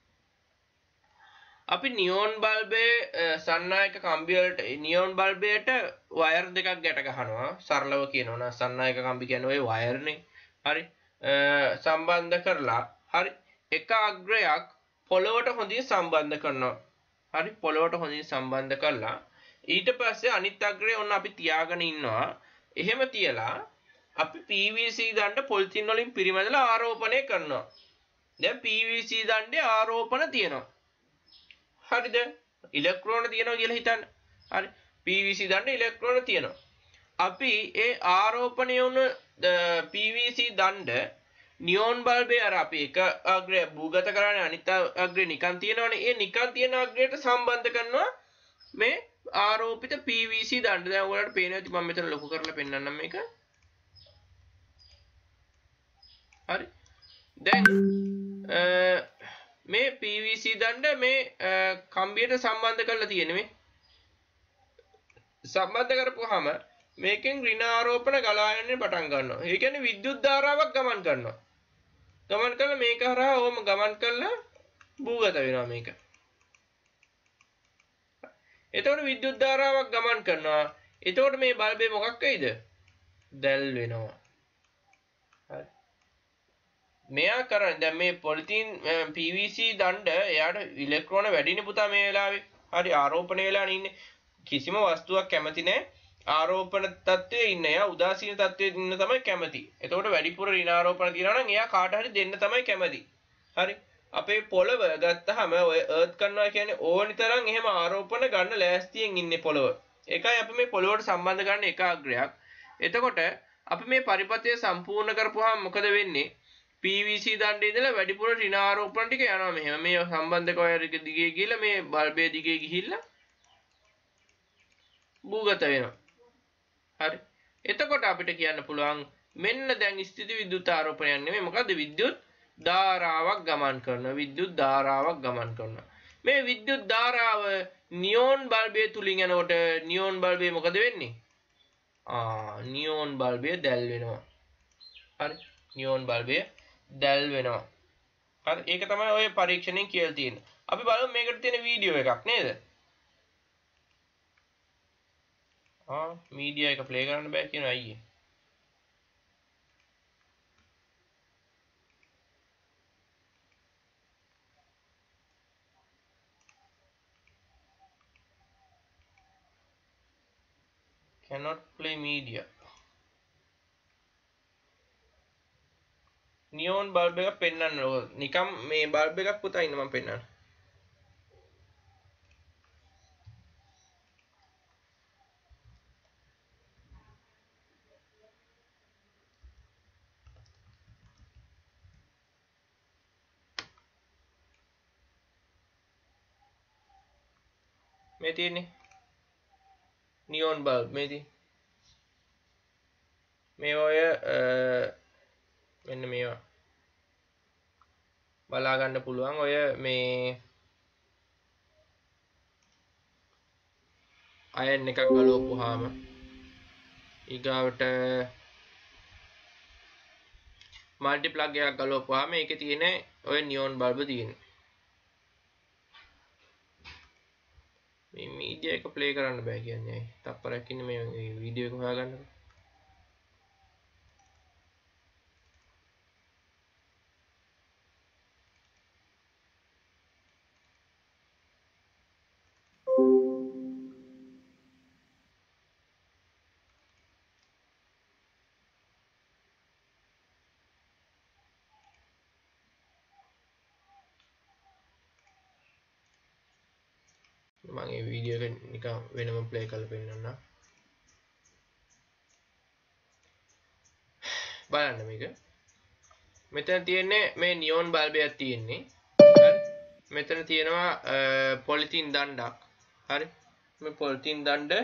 අපි නියෝන් බල්බේ සන්නායක කම්බි වලට නියෝන් බල්බයට වයර් දෙකක් ගැට ගහනවා. සරලව කියනවා නම් සන්නායක කම්බි කියන්නේ ওই වයර්නේ. හරි. සම්බන්ධ කරලා හරි එක අග්‍රයක් පොළොවට හොඳින් සම්බන්ධ කරනවා. හරි පොළොවට හොඳින් සම්බන්ධ කරලා ඊට පස්සේ අනිත් අග්‍රය ඔන්න අපි තියාගෙන ඉන්නවා. එහෙම තියලා අපි PVC දණ්ඩ පොලිතින් වලින් පිරිමැදලා ආරෝපණය කරනවා. දැන් PVC දණ්ඩේ ආරෝපණ තියෙනවා. හරිද? ඉලෙක්ට්‍රෝන තියෙනවා කියලා හිතන්න. හරි. PVC දණ්ඩේ ඉලෙක්ට්‍රෝන තියෙනවා. අපි ඒ ආරෝපණය වුණු PVC දණ්ඩ නියෝන් බල්බේ අර අපි එක අග්‍රය භූගත කරන්නේ අනිත් අග්‍රේ නිකන් තියෙනවනේ. ඒ නිකන් තියෙන අග්‍රයට සම්බන්ධ කරනවා මේ ආරෝපිත PVC දණ්ඩ. දැන් ඔයාලට පේනවා ඇති මම මෙතන ලොකු කරලා පෙන්නන්නම් මේක. හරි. දැන් මේ PVC දණ්ඩ මේ කම්බියට සම්බන්ධ කරලා තියෙන්නේ මේ. සම්බන්ධ කරපුවාම මේකෙන් ඍණ ආරෝපණ ගලා යන්නේ පටන් ගන්නවා. ඒ කියන්නේ විද්‍යුත් ධාරාවක් ගමන් කරනවා. ගමන් කරලා මේක හරහා ඕම ගමන් කරලා භූගත වෙනවා මේක. එතකොට විද්‍යුත් ධාරාවක් ගමන් කරනවා. එතකොට මේ බල්බේ මොකක් වෙයිද? දැල් වෙනවා. හරි. මෙයා කරන්නේ දැන් මේ පොලිතීන් PVC දණ්ඩ එයාට ඉලෙක්ට්‍රෝන වැඩිනේ පුතා මේ වෙලාවේ. හරි ආරෝපණය වෙලා ඉන්නේ. කිසිම වස්තුවක් කැමති නැහැ ආරෝපණ තත්ත්වයේ ඉන්න එයා උදාසීන තත්ත්වයේ ඉන්න තමයි කැමති. එතකොට වැඩිපුර ඍණාරෝපණ තියනවා නම් එයා කාට හරි දෙන්න තමයි කැමති. හරි. අපේ පොළව ගත්තාම ඔය අර්ත් කරනවා කියන්නේ ඕනි තරම් එහෙම ආරෝපණ ගන්න ලෑස්තියෙන් ඉන්නේ පොළව. ඒකයි අපි මේ පොළවට සම්බන්ධ කරන එක අග්‍රයක්. එතකොට අපි මේ පරිපථය සම්පූර්ණ කරපුවාම මොකද වෙන්නේ? PVC දණ්ඩේ ඉඳලා වැඩිපුර ඍණාරෝපණ ටික යනවා මෙහෙම. මේ සම්බන්ධක වයර් එක දිගේ ගිහිල්ලා මේ බල්බය දිගේ ගිහිල්ලා භූගත වෙනවා. හරි. එතකොට අපිට කියන්න පුළුවන් මෙන්න දැන් ස්ථිති විද්‍යුත් ආරෝපණයක් නෙමෙයි මොකද්ද විද්‍යුත් ධාරාවක් ගමන් කරනවා. විද්‍යුත් ධාරාවක් ගමන් කරනවා. මේ විද්‍යුත් ධාරාව නියෝන් බල්බය තුලින් යනකොට නියෝන් බල්බය මොකද වෙන්නේ? නියෝන් බල්බය දැල් වෙනවා. හරි. නියෝන් බල්බය දැල් වෙනවා. හරි. ඒක තමයි ඔය පරීක්ෂණයෙන් කියලා තියෙන්නේ. අපි බලමු මේකට තියෙන වීඩියෝ එකක් නේද? මීඩියා එක ප්ලේ කරන්න බෑ කියන අයියේ. cannot play media. Neon bulb එකක් පෙන්වන්න ඕන. නිකම් මේ බල්බ් එකක් පුතා ඉන්න මම පෙන්වන්න. මේ තියෙන්නේ නියෝන් බල්බ් මේ තියෙන්නේ. මේ ඔය මෙන්න මේවා බලා ගන්න පුළුවන්. ඔය මේ අයන් එකක් ගලවපුවාම ඊගාවට මල්ටි ප්ලග් එකක් ගලවපුවාම ඒකේ තියෙන ඔය නියෝන් බල්බ් තියෙන්නේ. මේ මීඩියා එක ප්ලේ කරන්න බෑ කියන්නේ ඇයි? තප්පරයක් ඉන්නේ මේ වීඩියෝ එක හොයාගන්න. මම මේ වීඩියෝ එක නිකන් වෙනම ප්ලේ කරලා පෙන්නන්නම්. බලන්න මේක. මෙතන තියෙන්නේ මේ නියෝන් බල්බයක් තියෙන්නේ. හරි. මෙතන තියෙනවා පොලිතින් දණ්ඩක්. හරි. මේ පොලිතින් දණ්ඩ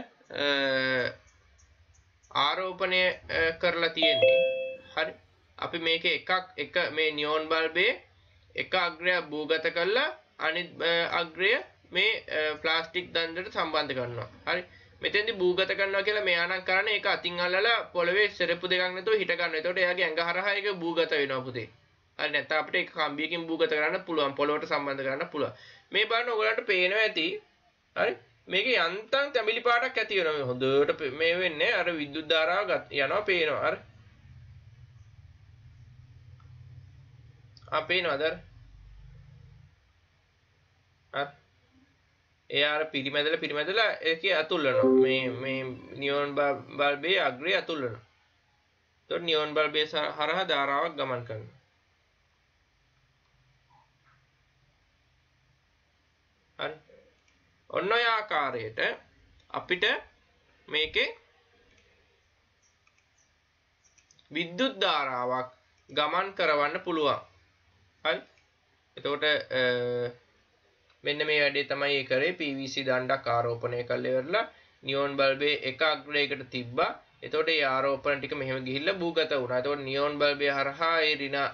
ආරෝපණය කරලා තියෙන්නේ. හරි. අපි මේකේ එක මේ නියෝන් බල්බේ එක අග්‍රයක් භූගත කරලා අනිත් අග්‍රය මේ ප්ලාස්ටික් දණ්ඩට සම්බන්ධ කරනවා. හරි. මෙතෙන්දි භූගත කරනවා කියලා මෙයා නම් කරන්නේ ඒක අතින් අල්ලලා පොළවේ සෙරප්පු දෙකක් නැතුව හිට ගන්න. එතකොට එයාගේ ඇඟ හරහා ඒක භූගත වෙනවා පුතේ. හරි. නැත්නම් අපිට ඒක කම්බියකින් භූගත කරන්න පුළුවන්. පොළවට සම්බන්ධ කරන්න පුළුවන්. මේ බලන්න ඔයගලන්ට පේනවා ඇති. හරි. මේකේ යන්තම් තැඹිලි පාටක් ඇති වෙනවා. හොඳට මේ වෙන්නේ අර විද්‍යුත් ධාරාව යනවා පේනවා. හරි. පේනවද? හරි. එයා අර පිරිමැදලා ඒකේ අතුල්ලනවා. මේ නියෝන් බල්බේ අග්‍රය අතුල්ලනවා. එතකොට නියෝන් බල්බේ හරහා ධාරාවක් ගමන් කරනවා. හරි. ඔන්න ඔය ආකාරයට අපිට මේකේ විද්‍යුත් ධාරාවක් ගමන් කරවන්න පුළුවන්. හරි. එතකොට මෙන්න මේ වැඩේ තමයි කරේ. PVC දණ්ඩක් ආරෝපණය කරලා ඉවරලා නියෝන් බල්බේ එක අග්‍රයකට තිබ්බා. එතකොට ඒ ආරෝපණ ටික මෙහෙම ගිහිල්ලා භූගත වුණා. එතකොට නියෝන් බල්බේ හරහා ඒ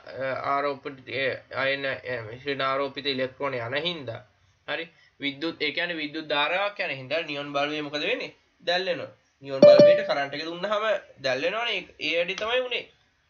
ඍණාරෝපිත ඉලෙක්ට්‍රෝන යන හින්දා හරි විද්‍යුත් ඒ කියන්නේ විද්‍යුත් ධාරාවක් යන හින්දා නියෝන් බල්බේ මොකද වෙන්නේ? දැල් වෙනවා. නියෝන් බල්බේට කරන්ට් එක දුන්නාම දැල් වෙනවනේ. ඒ වැඩේ තමයි උනේ.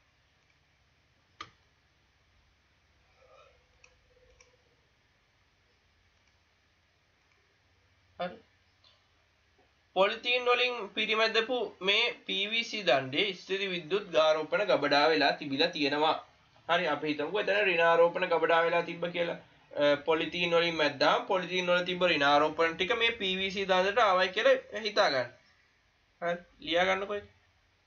හරි. පොලිතීන් වලින් පිරිමැදපු මේ PVC දණ්ඩේ ස්ථිර විද්‍යුත් ආරෝපණ ගබඩා වෙලා තිබිලා තියෙනවා. හරි අපි හිතමුකෝ එතන ඍණාරෝපණ ගබඩා වෙලා තිබ්බ කියලා. පොලිතීන් වලින් මැද්දාම පොලිතීන් වල තිබ්බ ඍණාරෝපණ ටික මේ PVC දණ්ඩට ආවයි කියලා හිතා ගන්න. හරි ලියා ගන්නකො ඒක.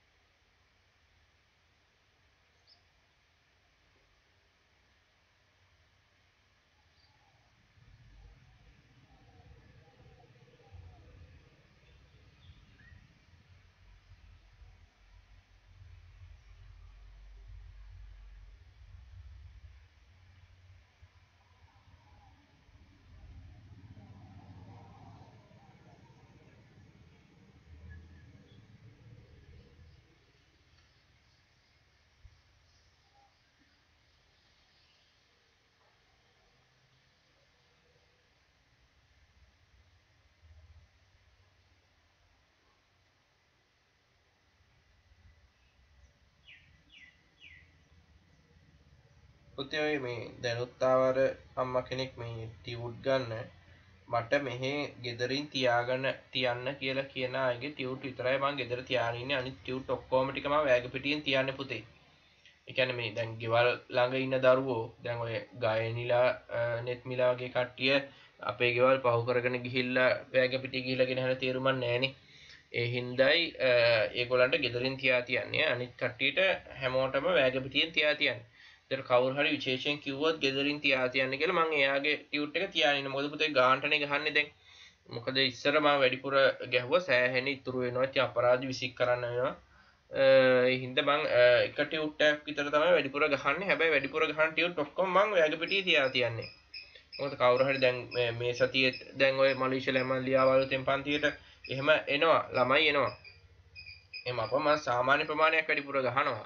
පුතේ ඔය මේ දැනුත්තාවර අම්මා කෙනෙක් මේ ටියුට් ගන්න මට මෙහෙ ගෙදරින් තියාගෙන තියන්න කියලා කියන අයගේ ටියුට් විතරයි මම ගෙදර තියාගෙන ඉන්නේ අනිත් ටියුට් ඔක්කොම ටික මම වැග පිටියෙන් තියන්නේ පුතේ. ඒ කියන්නේ මේ දැන් ගෙවල් ළඟ ඉන්න දරුවෝ දැන් ඔය ගායනිලා නෙත්මිලා වගේ කට්ටිය අපේ ගෙවල් පහු කරගෙන ගිහිල්ලා වැග පිටිය ගිහිල්ලා ගෙන හැල තේරුමක් නැහනේ. ඒ හින්දායි ඒගොල්ලන්ට ගෙදරින් තියා තියන්නේ අනිත් කට්ටියට හැමෝටම වැග පිටියෙන් තියා තියන්නේ. ඒතර කවුරු හරි විශේෂයෙන් කිව්වොත් ගෙදරින් තියා තියන්න කියලා මම එයාගේ ටියුට් එක තියාගෙන ඉන්න. මොකද පුතේ ගාන්ටනේ ගහන්නේ දැන්. මොකද ඉස්සර මම වැඩිපුර ගැහුවා සෑහෙන ඉතුරු වෙනවා. ඉතින් අපරාධ විසික් කරන්න වෙනවා. ඒ හින්දා මම එක ටියුට් එකක් විතර තමයි වැඩිපුර ගහන්නේ. හැබැයි වැඩිපුර ගහන ටියුට් ඔක්කොම මම වැග පිටියේ තියා තියන්නේ. මොකද කවුරු හරි දැන් මේ සතියේ දැන් ඔය මලීෂා ලැමන්ලියාවල් තෙන් පන්තියට එහෙම එනවා ළමයි එනවා. එහෙම අපම සාමාන්‍ය ප්‍රමාණයක් වැඩිපුර ගහනවා.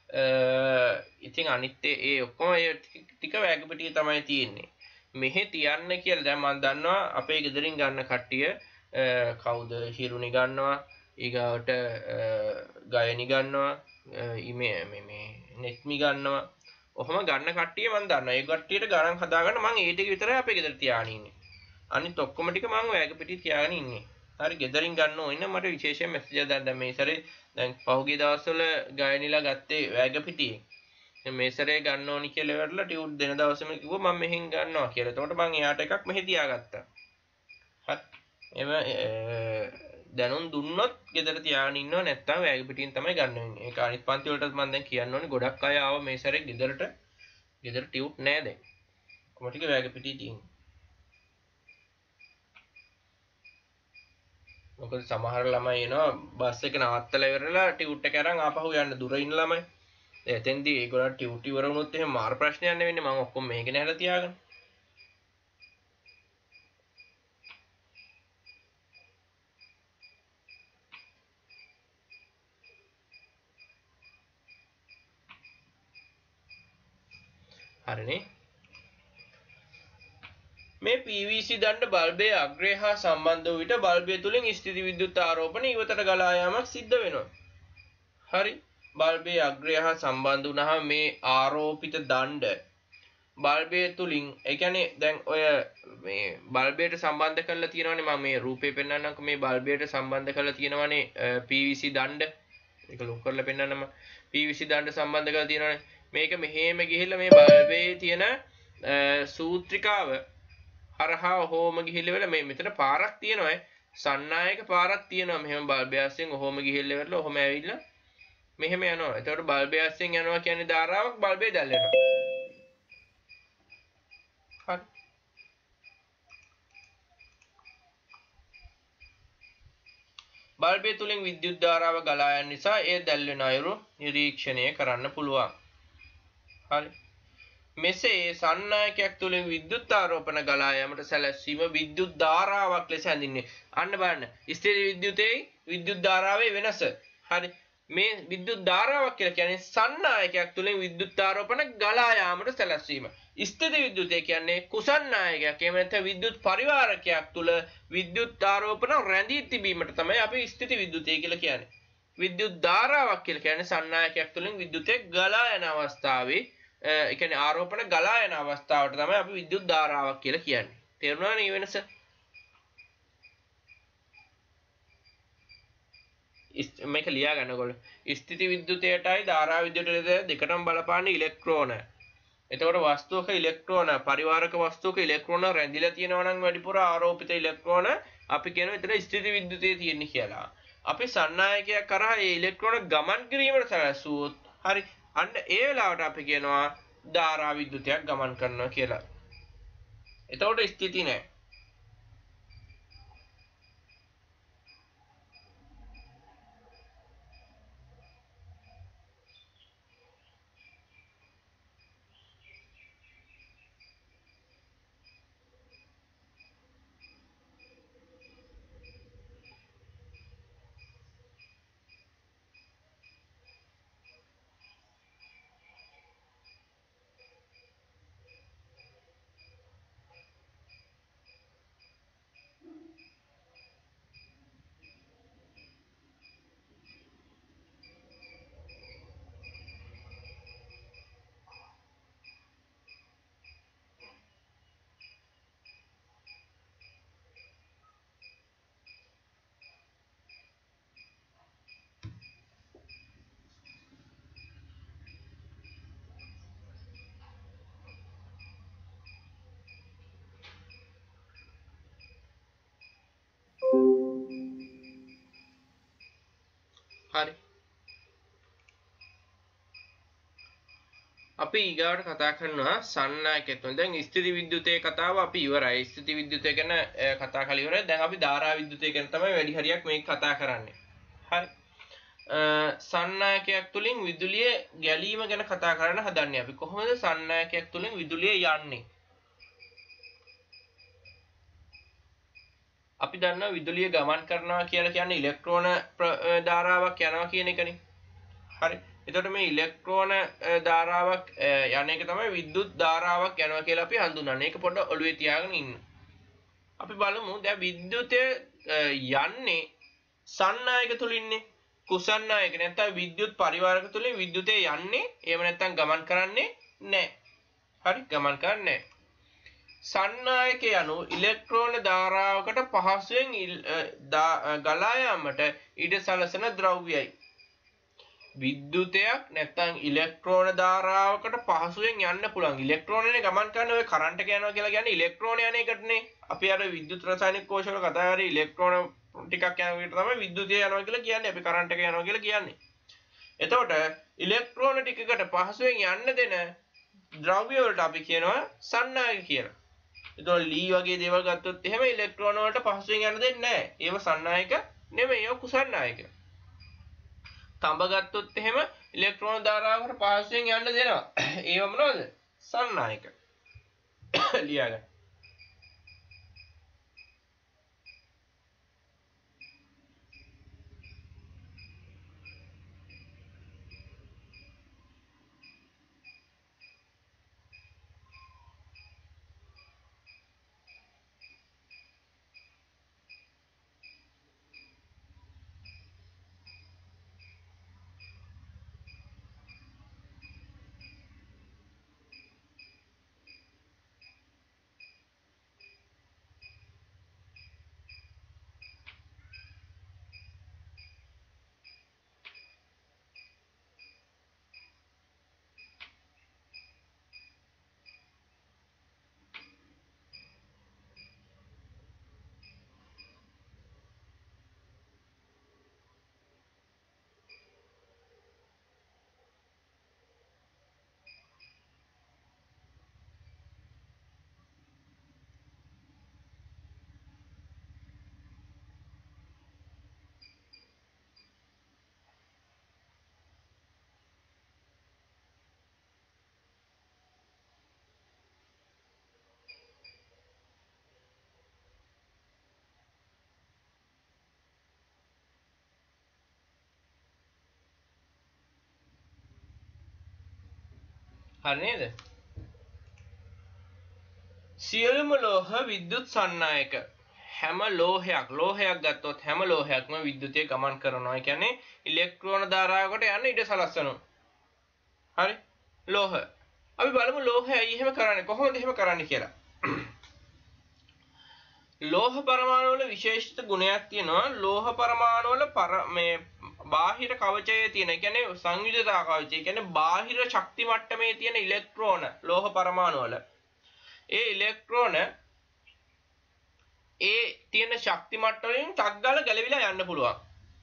ඉතින් අනිත් ඒ ඔක්කොම ඒ ටික වැග පිටියේ තමයි තියෙන්නේ. මෙහෙ තියන්න කියලා දැන් මම දන්නවා අපේ ගෙදරින් ගන්න කට්ටිය කවුද හිරුනි ගන්නවා ඊගාවට ගයනි ගන්නවා මේ නෙත්මි ගන්නවා ඔහොම ගන්න කට්ටිය මම දන්නවා ඒ කට්ටියට ගණන් හදාගන්න මම ඒ ටික විතරයි අපේ ගෙදර තියාගෙන ඉන්නේ අනිත් ඔක්කොම ටික මම වැග පිටියේ තියාගෙන ඉන්නේ හරි ගෙදරින් ගන්න ඕන මට විශේෂයෙන් මෙසේජ් එකක් දාන්න මේ සැරේ දැන් පහුගිය දවස්වල ගයනිලා ගත්තේ වැග පිටියේ මේ සැරේ ගන්න ඕනි කියලා ඉවරලා ටියුට් දෙන දවසේම කිව්වා මම මෙහෙන් ගන්නවා කියලා. එතකොට මම එයාට එකක් මෙහෙ තියාගත්තා. හරි. එම දැනුම් දුන්නොත් ගෙදර තියාගෙන ඉන්නව නැත්නම් වැග පිටින් තමයි ගන්න වෙන්නේ. ඒක අනිත් පන්ති වලටත් මම දැන් කියන්න ඕනේ ගොඩක් අය ආව මේ සැරේ ගෙදර ටියුට් නෑ දැන්. කොහොම ටික වැග පිටියේ තියෙන්නේ. මොකද සමහර ළමයි එනවා බස් එක නවත්තලා ඉවරලා ටියුට් එක අරන් ආපහු යන්න දුර ඉන්න ළමයි. එතෙන්දී ඒගොල්ලෝ ටියුට් ඉවර වුණොත් එහෙම මාර ප්‍රශ්නයක් නෙවෙන්නේ මම ඔක්කොම මේක නැහැලා තියාගෙන. හරිනේ. මේ PVC දණ්ඩ බල්බයේ අග්‍රය හා සම්බන්ධ වූ විට බල්බය තුලින් ස්ථිති විද්‍යුත් ආරෝපණ ඉවතට ගලා යාමක් සිද්ධ වෙනවා. හරි. බල්බයේ අග්‍රය හා සම්බන්ධ වුණාම මේ ආරෝපිත දණ්ඩ බල්බය තුලින් ඒ කියන්නේ දැන් ඔය මේ බල්බයට සම්බන්ධ කරලා තියෙනවානේ මම මේ රූපේ පෙන්වන්නම්කෝ මේ බල්බයට සම්බන්ධ කරලා තියෙනවානේ PVC දණ්ඩ ඒක ලොක් කරලා පෙන්වන්නම PVC දණ්ඩ සම්බන්ධ කරලා තියෙනවානේ මේක මෙහෙම ගිහිල්ලා මේ බල්බයේ තියෙන සූත්‍රිකාව හරහා ඔහොම ගිහිල්ලා වෙලා මේ මෙතන පාරක් තියෙනවා සන්නායක පාරක් තියෙනවා මෙහෙම බල්බය ASCII ඔහොම ගිහිල්ලා වෙලා ඔහොම ඇවිල්ලා මෙහෙම යනවා. එතකොට බල්බය ASCII යනවා කියන්නේ ධාරාවක් බල්බේ දැල්වෙනවා. හරි. බල්බය තුලින් විද්‍යුත් ධාරාව ගලා යන නිසා ඒ දැල්වෙන අයුරු නිරීක්ෂණය කරන්න පුළුවන්. හරි. මෙසේ සන්නායකයක් තුලින් විද්‍යුත් ආරෝපණ ගලා යාමට සැලැස්වීම විද්‍යුත් ධාරාවක් ලෙස හැඳින්වේ. අන්න බලන්න. ස්ථිර විද්‍යුතේ විද්‍යුත් ධාරාවේ වෙනස. හරි. මේ විද්‍යුත් ධාරාවක් කියලා කියන්නේ සන්නායකයක් තුලින් විද්‍යුත් ආරෝපණ ගලා යාමට සැලැස්වීම. ස්ථිර විද්‍යුතේ කියන්නේ කුසන්නායකයක් එහෙම නැත්නම් විද්‍යුත් පරිවාරකයක් තුල විද්‍යුත් ආරෝපණ රැඳී තිබීමට තමයි අපි ස්ථිර විද්‍යුතේ කියලා කියන්නේ. විද්‍යුත් ධාරාවක් කියලා කියන්නේ සන්නායකයක් තුලින් විද්‍යුතේ ගලා යන අවස්ථාවේ ඒ කියන්නේ ආරෝපණ ගලා යන අවස්ථාවට තමයි අපි විද්‍යුත් ධාරාවක් කියලා කියන්නේ. තේරුණාද මේ වෙනස? මේක ලියා ගන්නකොල ස්ථිති විද්‍යුතයටයි ධාරා විද්‍යුතයට දෙකටම බලපාන්නේ ඉලෙක්ට්‍රෝන. එතකොට වස්තුවක ඉලෙක්ට්‍රෝන පරිවාරක වස්තුවක ඉලෙක්ට්‍රෝන රැඳිලා තියෙනවා නම් වැඩිපුර ආරෝපිත ඉලෙක්ට්‍රෝන අපි කියනවා එතන ස්ථිති විද්‍යුතයේ තියෙන්නේ කියලා. අපි සන්නායකයක් කරා ඒ ඉලෙක්ට්‍රෝන ගමන් කිරීමට සැලැස්සුවොත් හරි අන්න ඒ වෙලාවට අපි කියනවා ධාරා විද්‍යුතයක් ගමන් කරනවා කියලා. එතකොට ස්ථಿತಿ නෑ. හරි. අපි ඊගාවට කතා කරනවා සන්නායකයත්. දැන් ස්ථಿತಿ විද්‍යුතයේ කතාව අපි ඉවරයි. ස්ථಿತಿ විද්‍යුතය ගැන කතා කරලා ඉවරයි. දැන් අපි ධාරා විද්‍යුතය ගැන තමයි වැඩි හරියක් මේක කතා කරන්නේ. හරි. සන්නායකයක් තුලින් විදුලිය ගැලීම ගැන කතා කරන්න හදන්නේ අපි. කොහොමද සන්නායකයක් තුලින් විදුලිය යන්නේ? අපි දන්නවා විදුලිය ගමන් කරනවා කියලා කියන්නේ ඉලෙක්ට්‍රෝන ධාරාවක් යනවා කියන එකනේ. හරි. එතකොට මේ ඉලෙක්ට්‍රෝන ධාරාවක් යන එක තමයි විද්‍යුත් ධාරාවක් යනවා කියලා අපි හඳුන්වන්නේ. ඒක පොඩ්ඩක් ඔළුවේ තියාගෙන ඉන්න. අපි බලමු දැන් විද්‍යුතය යන්නේ සන්නායක තුලින්නේ. කුසන්නායක නැත්නම් විද්‍යුත් පරිවාරක තුලින් විද්‍යුතය යන්නේ. එහෙම නැත්නම් ගමන් කරන්නේ නැහැ. හරි ගමන් කරන්නේ නැහැ. සන්නායක යනු ඉලෙක්ට්‍රෝන ධාරාවකට පහසුවෙන් ගලා යාමට ඉඩ සලසන ද්‍රව්‍යයි. විද්‍යුතයක් නැත්නම් ඉලෙක්ට්‍රෝන ධාරාවකට පහසුවෙන් යන්න පුළුවන්. ඉලෙක්ට්‍රෝනනේ ගමන් කරන ඔය කරන්ට් එක යනවා කියලා කියන්නේ ඉලෙක්ට්‍රෝන යන එකටනේ. අපි අර විද්‍යුත් රසායනික කෝෂවල කතා කරේ ඉලෙක්ට්‍රෝන ටිකක් යන එකට තමයි විද්‍යුතය යනවා කියලා කියන්නේ. අපි කරන්ට් එක යනවා කියලා කියන්නේ. එතකොට ඉලෙක්ට්‍රෝන ටිකකට පහසුවෙන් යන්න දෙන ද්‍රව්‍ය වලට අපි කියනවා සන්නායක කියලා. එතකොට ලී වගේ දේවල් ගත්තොත් එහෙම ඉලෙක්ට්‍රෝන වලට පහසුවෙන් යන්න දෙන්නේ නැහැ. ඒව සන්නායක නෙමෙයි, ඒව කුසන්නායක. තඹ ගත්තොත් එහෙම ඉලෙක්ට්‍රෝන ධාරාවකට පහසුවෙන් යන්න දෙනවා. ඒව මොනවද? සන්නායක. ලියාගන්න. හරි නේද? සියලුම ලෝහ විද්‍යුත් සන්නායක. හැම ලෝහයක් ගත්තොත් හැම ලෝහයක්ම විද්‍යුතය ගමන් කරනවා. ඒ කියන්නේ ඉලෙක්ට්‍රෝන ධාරාවකට යන්න ඉඩ සලස්වනවා. හරි? ලෝහ. අපි බලමු ලෝහය එහෙම කරන්නේ කොහොමද එහෙම කරන්නේ කියලා. ලෝහ පරමාණු වල විශේෂිත ගුණයක් තියෙනවා. ලෝහ පරමාණු වල මේ බාහිර කවචයේ තියෙන, ඒ කියන්නේ සංයුජතා කවචය, ඒ කියන්නේ බාහිර ශක්ති මට්ටමේ තියෙන ඉලෙක්ට්‍රෝන ලෝහ පරමාණු වල. ඒ ඉලෙක්ට්‍රෝන ඒ තියෙන ශක්ති මට්ටම වලින් ටක් ගාලා ගැලවිලා යන්න පුළුවන්.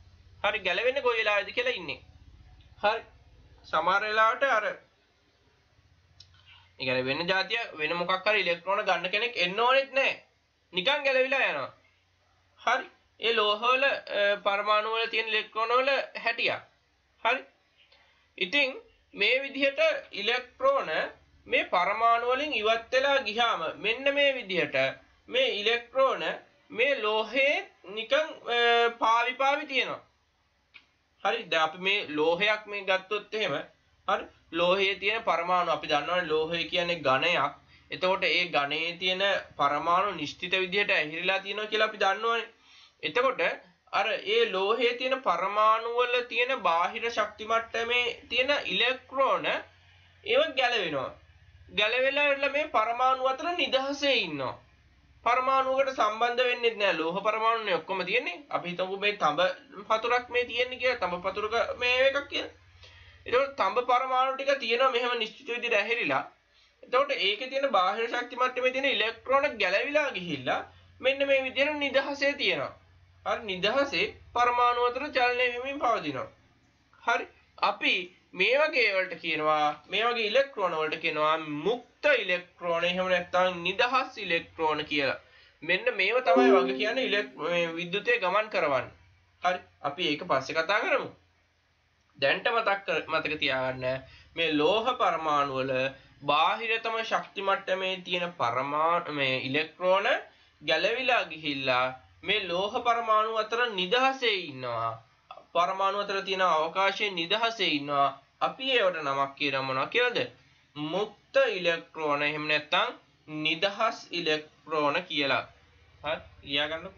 හරි ගැලවෙන්නේ කොයි වෙලාවෙද කියලා ඉන්නේ. හරි සමහර වෙලාවට අර ඒ කියන්නේ වෙන જાතිය වෙන මොකක් හරි ඉලෙක්ට්‍රෝන ගන්න කෙනෙක් එන්න ඕනෙත් නැහැ. නිකන් ගැලවිලා යනවා. හරි ඒ ලෝහවල පරමාණු වල තියෙන ඉලෙක්ට්‍රෝන වල හැටියක්. හරි ඉතින් මේ විදිහට ඉලෙක්ට්‍රෝන මේ පරමාණු වලින් ඉවත් වෙලා ගියාම මෙන්න මේ විදිහට මේ ඉලෙක්ට්‍රෝන මේ ලෝහයේ නිකන් පාවි තියෙනවා. හරි දැන් අපි මේ ලෝහයක් මේ ගත්තොත් එහෙම හරි ලෝහයේ තියෙන පරමාණු අපි දන්නවනේ ලෝහය කියන්නේ ඝනයක්. එතකොට ඒ ඝනයේ තියෙන පරමාණු නිශ්චිත විදිහට ඇහිරිලා තියෙනවා කියලා අපි දන්නවනේ. එතකොට අර ඒ ලෝහයේ තියෙන පරමාණු වල තියෙන බාහිර ශක්ති මට්ටමේ තියෙන ඉලෙක්ට්‍රෝන ඒව ගැලවෙනවා. ගැලවෙලා මේ පරමාණු අතර නිදහසේ ඉන්නවා. පරමාණුවකට සම්බන්ධ වෙන්නේ නැහැ. ලෝහ පරමාණුනේ ඔක්කොම තියෙන්නේ. අපි හිතමු මේ තඹ පතුරක් මේ තියෙන්නේ කියලා. තඹ පතුරක මේ එකක් කියලා. ඒතකොට තඹ පරමාණු ටික තියෙනවා මෙහෙම නිශ්චිත විදිහට ඇහිරිලා. එතකොට ඒකේ තියෙන බාහිර ශක්ති මට්ටමේ තියෙන ඉලෙක්ට්‍රෝන ගැලවිලා ගිහිල්ලා මෙන්න මේ විදිහට නිදහසේ තියෙනවා. හරි නිදහසේ පරමාණු අතර චලනය වෙමින් පවතිනවා. හරි අපි මේ වගේ වලට කියනවා මේ වගේ ඉලෙක්ට්‍රෝන වලට කියනවා මුක්ත ඉලෙක්ට්‍රෝන එහෙම නැත්නම් නිදහස් ඉලෙක්ට්‍රෝන කියලා. මෙන්න මේව තමයි වගේ කියන්නේ විද්‍යුතය ගමන් කරවන්නේ. හරි අපි ඒක පස්සේ කතා කරමු. දැන්ට මතක තියාගන්න මේ ලෝහ පරමාණු වල බාහිරතම ශක්ති මට්ටමේ තියෙන පරමාණු මේ ඉලෙක්ට්‍රෝන ගැලවිලා ගිහිල්ලා මේ ලෝහ පරමාණු අතර නිදහසේ ඉන්නවා. පරමාණු අතර තියෙන අවකාශයේ නිදහසේ ඉන්නවා. අපි ඒවට නමක් කියනවා මොනවා කියලාද? මුක්ත ඉලෙක්ට්‍රෝන එහෙම නැත්නම් නිදහස් ඉලෙක්ට්‍රෝන කියලා. හරි ලියා ගන්නකො.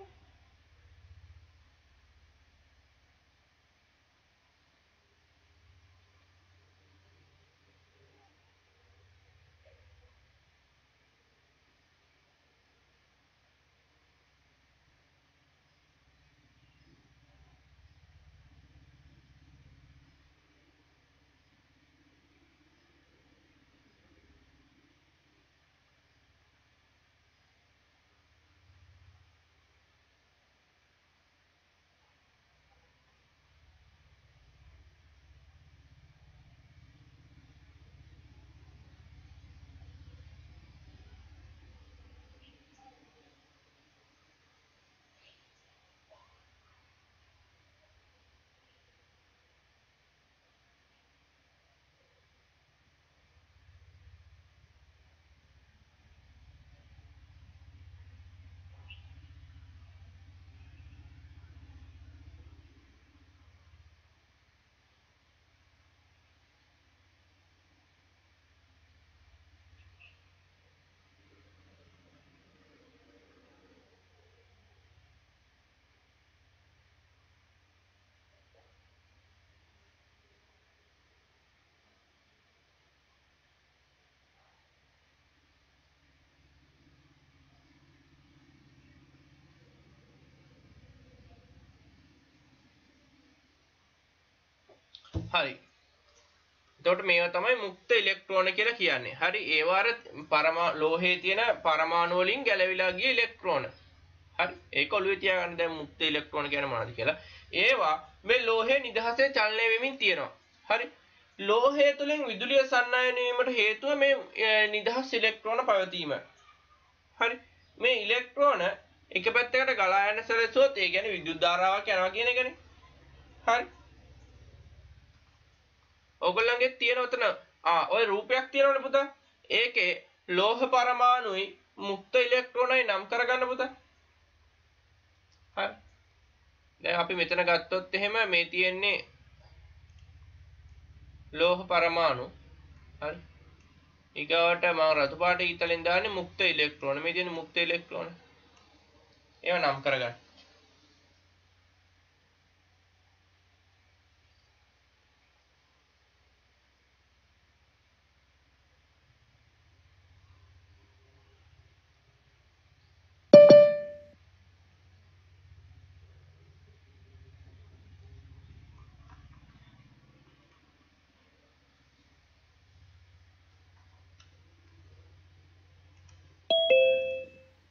හරි. එතකොට මේවා තමයි මුක්ත ඉලෙක්ට්‍රෝන කියලා කියන්නේ. හරි ඒවා අර ලෝහයේ තියෙන පරමාණු වලින් ගැලවිලා ගිය ඉලෙක්ට්‍රෝන. හරි ඒක ඔළුවේ තියාගන්න දැන් මුක්ත ඉලෙක්ට්‍රෝන කියන්නේ මොනවද කියලා. ඒවා මේ ලෝහයේ නිදහසේ චලනය වෙමින් තියෙනවා. හරි ලෝහය තුළින් විදුලිය සන්නායනය වීමට හේතුව මේ නිදහස් ඉලෙක්ට්‍රෝන පැවතීම. හරි මේ ඉලෙක්ට්‍රෝන එක පැත්තකට ගලා යන සැලසුවොත් ඒ කියන්නේ විද්‍යුත් ධාරාවක් යනවා කියන එකනේ. හරි ඔයගොල්ලන්ගේ තියෙන උතන ඔය රූපයක් තියෙනවනේ පුතා. ඒකේ ලෝහ පරමාණුයි මුක්ත ඉලෙක්ට්‍රෝනයි නම් කරගන්න පුතා. හරි. දැන් අපි මෙතන ගත්තොත් එහෙම මේ තියෙන්නේ ලෝහ පරමාණු. හරි. ඊගාවට මම රතු පාට ඊතලෙන් දාන්නේ මුක්ත ඉලෙක්ට්‍රෝන. මේ තියෙන මුක්ත ඉලෙක්ට්‍රෝන. ඒව නම් කරගන්න.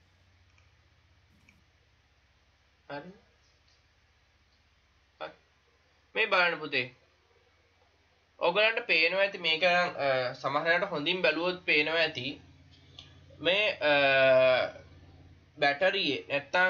හරි. මේ බලන්න පුතේ. ඔයගලන්ට පේනවා ඇති මේක සමහරවිට හොඳින් බැලුවොත් පේනවා ඇති මේ බැටරියේ නැත්තම්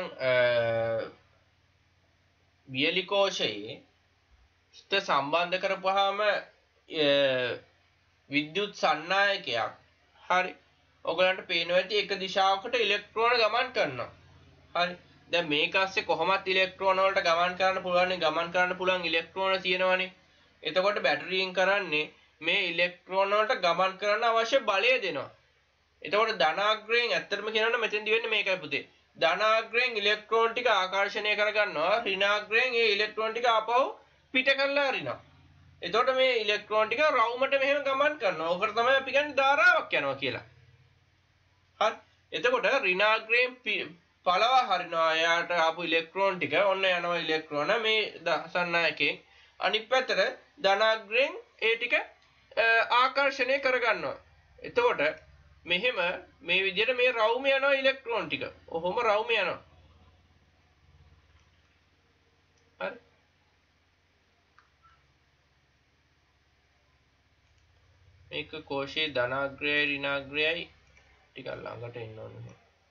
වියලි කෝෂයේ ස්ත සම්බන්ධ කරපුවාම විද්‍යුත් සන්නායකයක් හරි ඔයගලන්ට පේනවා ඇති එක දිශාවකට ඉලෙක්ට්‍රෝන ගමන් කරනවා. හරි. දැන් මේක ASCII කොහොමත් ඉලෙක්ට්‍රෝන වලට ගමන් කරන්න පුළුවන් ඉලෙක්ට්‍රෝන තියෙනවනේ. එතකොට බැටරියෙන් කරන්නේ මේ ඉලෙක්ට්‍රෝන වලට ගමන් කරන්න අවශ්‍ය බලය දෙනවා. එතකොට ධනාග්‍රයෙන් ඇත්තටම කියනවනම් මෙතෙන්දි වෙන්නේ මේකයි පුතේ. ධනාග්‍රයෙන් ඉලෙක්ට්‍රෝන ටික ආකර්ෂණය කරගන්නවා. ඍණාග්‍රයෙන් ඒ ඉලෙක්ට්‍රෝන ටික ආපහු පිට කරලා අරිනවා. එතකොට මේ ඉලෙක්ට්‍රෝන ටික රවුමට මෙහෙම ගමන් කරනවා. ඕකට තමයි අපි කියන්නේ ධාරාවක් යනවා කියලා. හරි. එතකොට ඍණාග්‍රයෙන් පළවා හරිනවා. එයාට ආපු ඉලෙක්ට්‍රෝන ටික ඔන්න යනවා ඉලෙක්ට්‍රෝන මේ සන්නායකයෙන් අනිත් පැත්තට ධනාග්‍රයෙන් ඒ ටික ආකර්ෂණය කරගන්නවා. එතකොට මෙහෙම මේ විදිහට මේ රවුම යනවා ඉලෙක්ට්‍රෝන ටික. ඔහොම රවුම යනවා. හරි. මේක කෝෂයේ ධනාග්‍රයයි ඍණාග්‍රයයි ටිකක් ළඟට එන්න ඕනේ.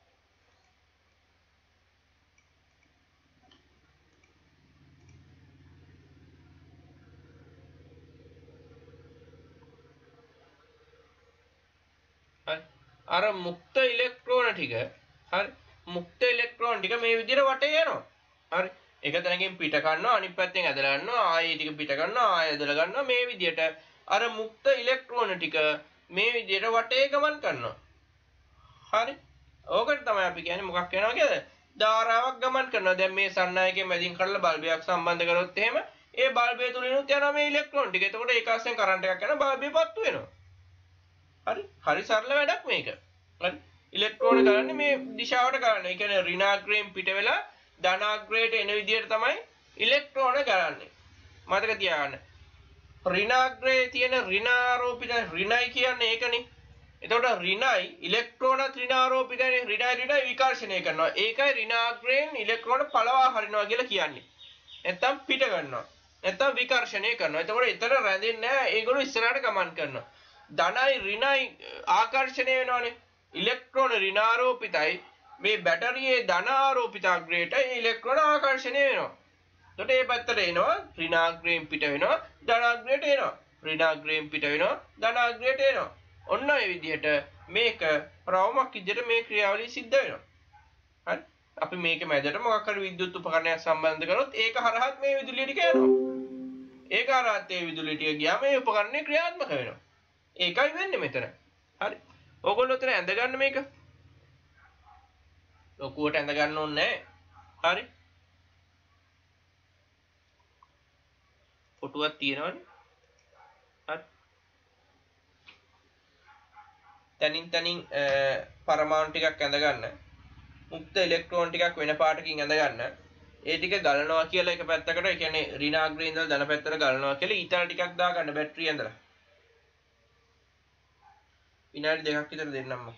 අර මුක්ත ඉලෙක්ට්‍රෝන ටික හරි මුක්ත ඉලෙක්ට්‍රෝන ටික මේ විදිහට වටේ යනවා. හරි. එක තැනකින් පිට කරනවා අනිත් පැත්තෙන් ඇදලා ගන්නවා ආයෙ ටික පිට කරනවා ආයෙ ඇදලා ගන්නවා මේ විදිහට අර මුක්ත ඉලෙක්ට්‍රෝන ටික මේ විදිහට වටේ ගමන් කරනවා. හරි. ඕකට තමයි අපි කියන්නේ මොකක් වෙනවා කියලාද? ධාරාවක් ගමන් කරනවා. දැන් මේ සන්නායකයෙන් මැදින් කරලා බල්බයක් සම්බන්ධ කරොත් එහෙම ඒ බල්බය තුලිනුත් යනවා මේ ඉලෙක්ට්‍රෝන ටික. එතකොට ඒක ASCII කරන්ට් එකක් යනවා බල්බය පත්තු වෙනවා. හරි හරි සරල වැඩක් මේක. හරි ඉලෙක්ට්‍රෝන කරන්නේ මේ දිශාවට කරන්නේ. ඒ කියන්නේ ඍණාග්‍රයෙන් පිට වෙලා ධනාග්‍රයට එන විදිහට තමයි ඉලෙක්ට්‍රෝන කරන්නේ. මතක තියාගන්න. ඍණාග්‍රයේ තියෙන ඍණාරෝපිත ඍණයි කියන්නේ ඒකනේ. එතකොට ඍණයි ඉලෙක්ට්‍රෝනත් ඍණාරෝපිතනේ ඍණයි විකර්ෂණය කරනවා. ඒකයි ඍණාග්‍රයෙන් ඉලෙක්ට්‍රෝන පළවා හරිනවා කියලා කියන්නේ. නැත්තම් පිට ගන්නවා. නැත්තම් විකර්ෂණය කරනවා. එතකොට එතන රැඳෙන්නේ නැහැ. ඒගොල්ලෝ ඉස්සරහට ගමන් කරනවා. ධනයි ඍණයි ආකර්ෂණය වෙනවානේ. ඉලෙක්ට්‍රෝන ඍණාරෝපිතයි මේ බැටරියේ ධනාරෝපිතාග්‍රයට ඉලෙක්ට්‍රෝන ආකර්ෂණය වෙනවා. එතකොට මේ පැත්තට එනවා ඍණාග්‍රයෙන් පිට වෙනවා ධනාග්‍රයට එනවා. ඍණාග්‍රයෙන් පිට වෙනවා ධනාග්‍රයට එනවා. ඔන්න ඔය විදිහට මේක රවුමක් විදිහට මේ ක්‍රියාවලිය සිද්ධ වෙනවා. හරි. අපි මේක මැදට මොකක් හරි විද්‍යුත් උපකරණයක් සම්බන්ධ කරොත් ඒක හරහත් මේ විදුලිය ටික යනවා. ඒක හරහත් මේ විදුලිය ටික ගියාම මේ උපකරණය ක්‍රියාත්මක වෙනවා. ඒකයි වෙන්නේ මෙතන. හරි. ඕගොල්ලෝ උතන ඇඳ ගන්න මේක. ලොකුවට ඇඳ ගන්න ඕනේ නැහැ. හරි. ෆොටුවක් තියෙනවනේ. හරි. තනින් තනින් පරමාණු ටිකක් ඇඳ ගන්න. මුක්ත ඉලෙක්ට්‍රෝන ටිකක් වෙන පාටකින් ඇඳ ගන්න. ඒ ටික ගලනවා කියලා එක පැත්තකට ඒ කියන්නේ ඍණාග්‍රේ ඉඳලා ධන පැත්තට ගලනවා කියලා ඊතල ටිකක් දාගන්න බැටරිය ඇඳලා. විනාඩි 2ක් විතර දෙන්නම් මම.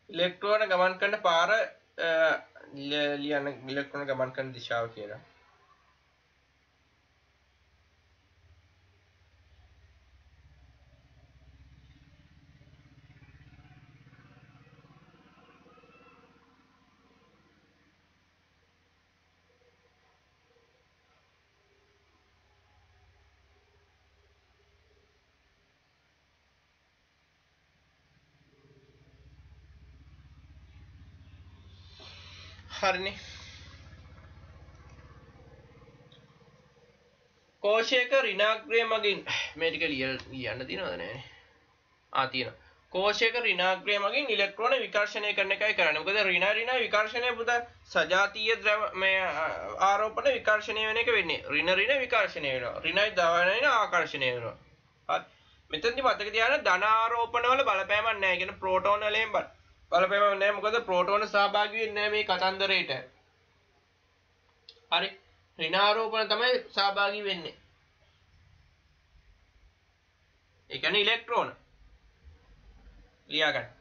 ඉලෙක්ට්‍රෝන ගමන් කරන පාර ලියන ඉලෙක්ට්‍රෝන ගමන් කරන දිශාව කියලා. හරිනේ. කෝෂයක ඍණාග්‍රය මගින් මේ ටික ලියන්න තියෙනවද නැහැ? තියෙනවා. කෝෂයක ඍණාග්‍රය මගින් ඉලෙක්ට්‍රෝන විකර්ෂණය කරන එකයි කරන්නේ. මොකද ඍණ විකර්ෂණය පුත සජාතීය ද්‍රව මේ ආරෝපණ විකර්ෂණය වෙන එක වෙන්නේ. ඍණ විකර්ෂණය වෙනවා. ඍණයි ධන ආකර්ෂණය වෙනවා. හරි. මෙතනදි මතක තියාගන්න ධන ආරෝපණ වල බලපෑමක් නැහැ. කියන ප්‍රෝටෝන වලින් බලපෑමක් නැහැ. මොකද ප්‍රෝටෝන සහභාගී වෙන්නේ නැහැ මේ කතන්දරේට. හරි. ඍණාරෝපණ තමයි සහභාගී වෙන්නේ. ඒ කියන්නේ ඉලෙක්ට්‍රෝන. ලියා ගන්න.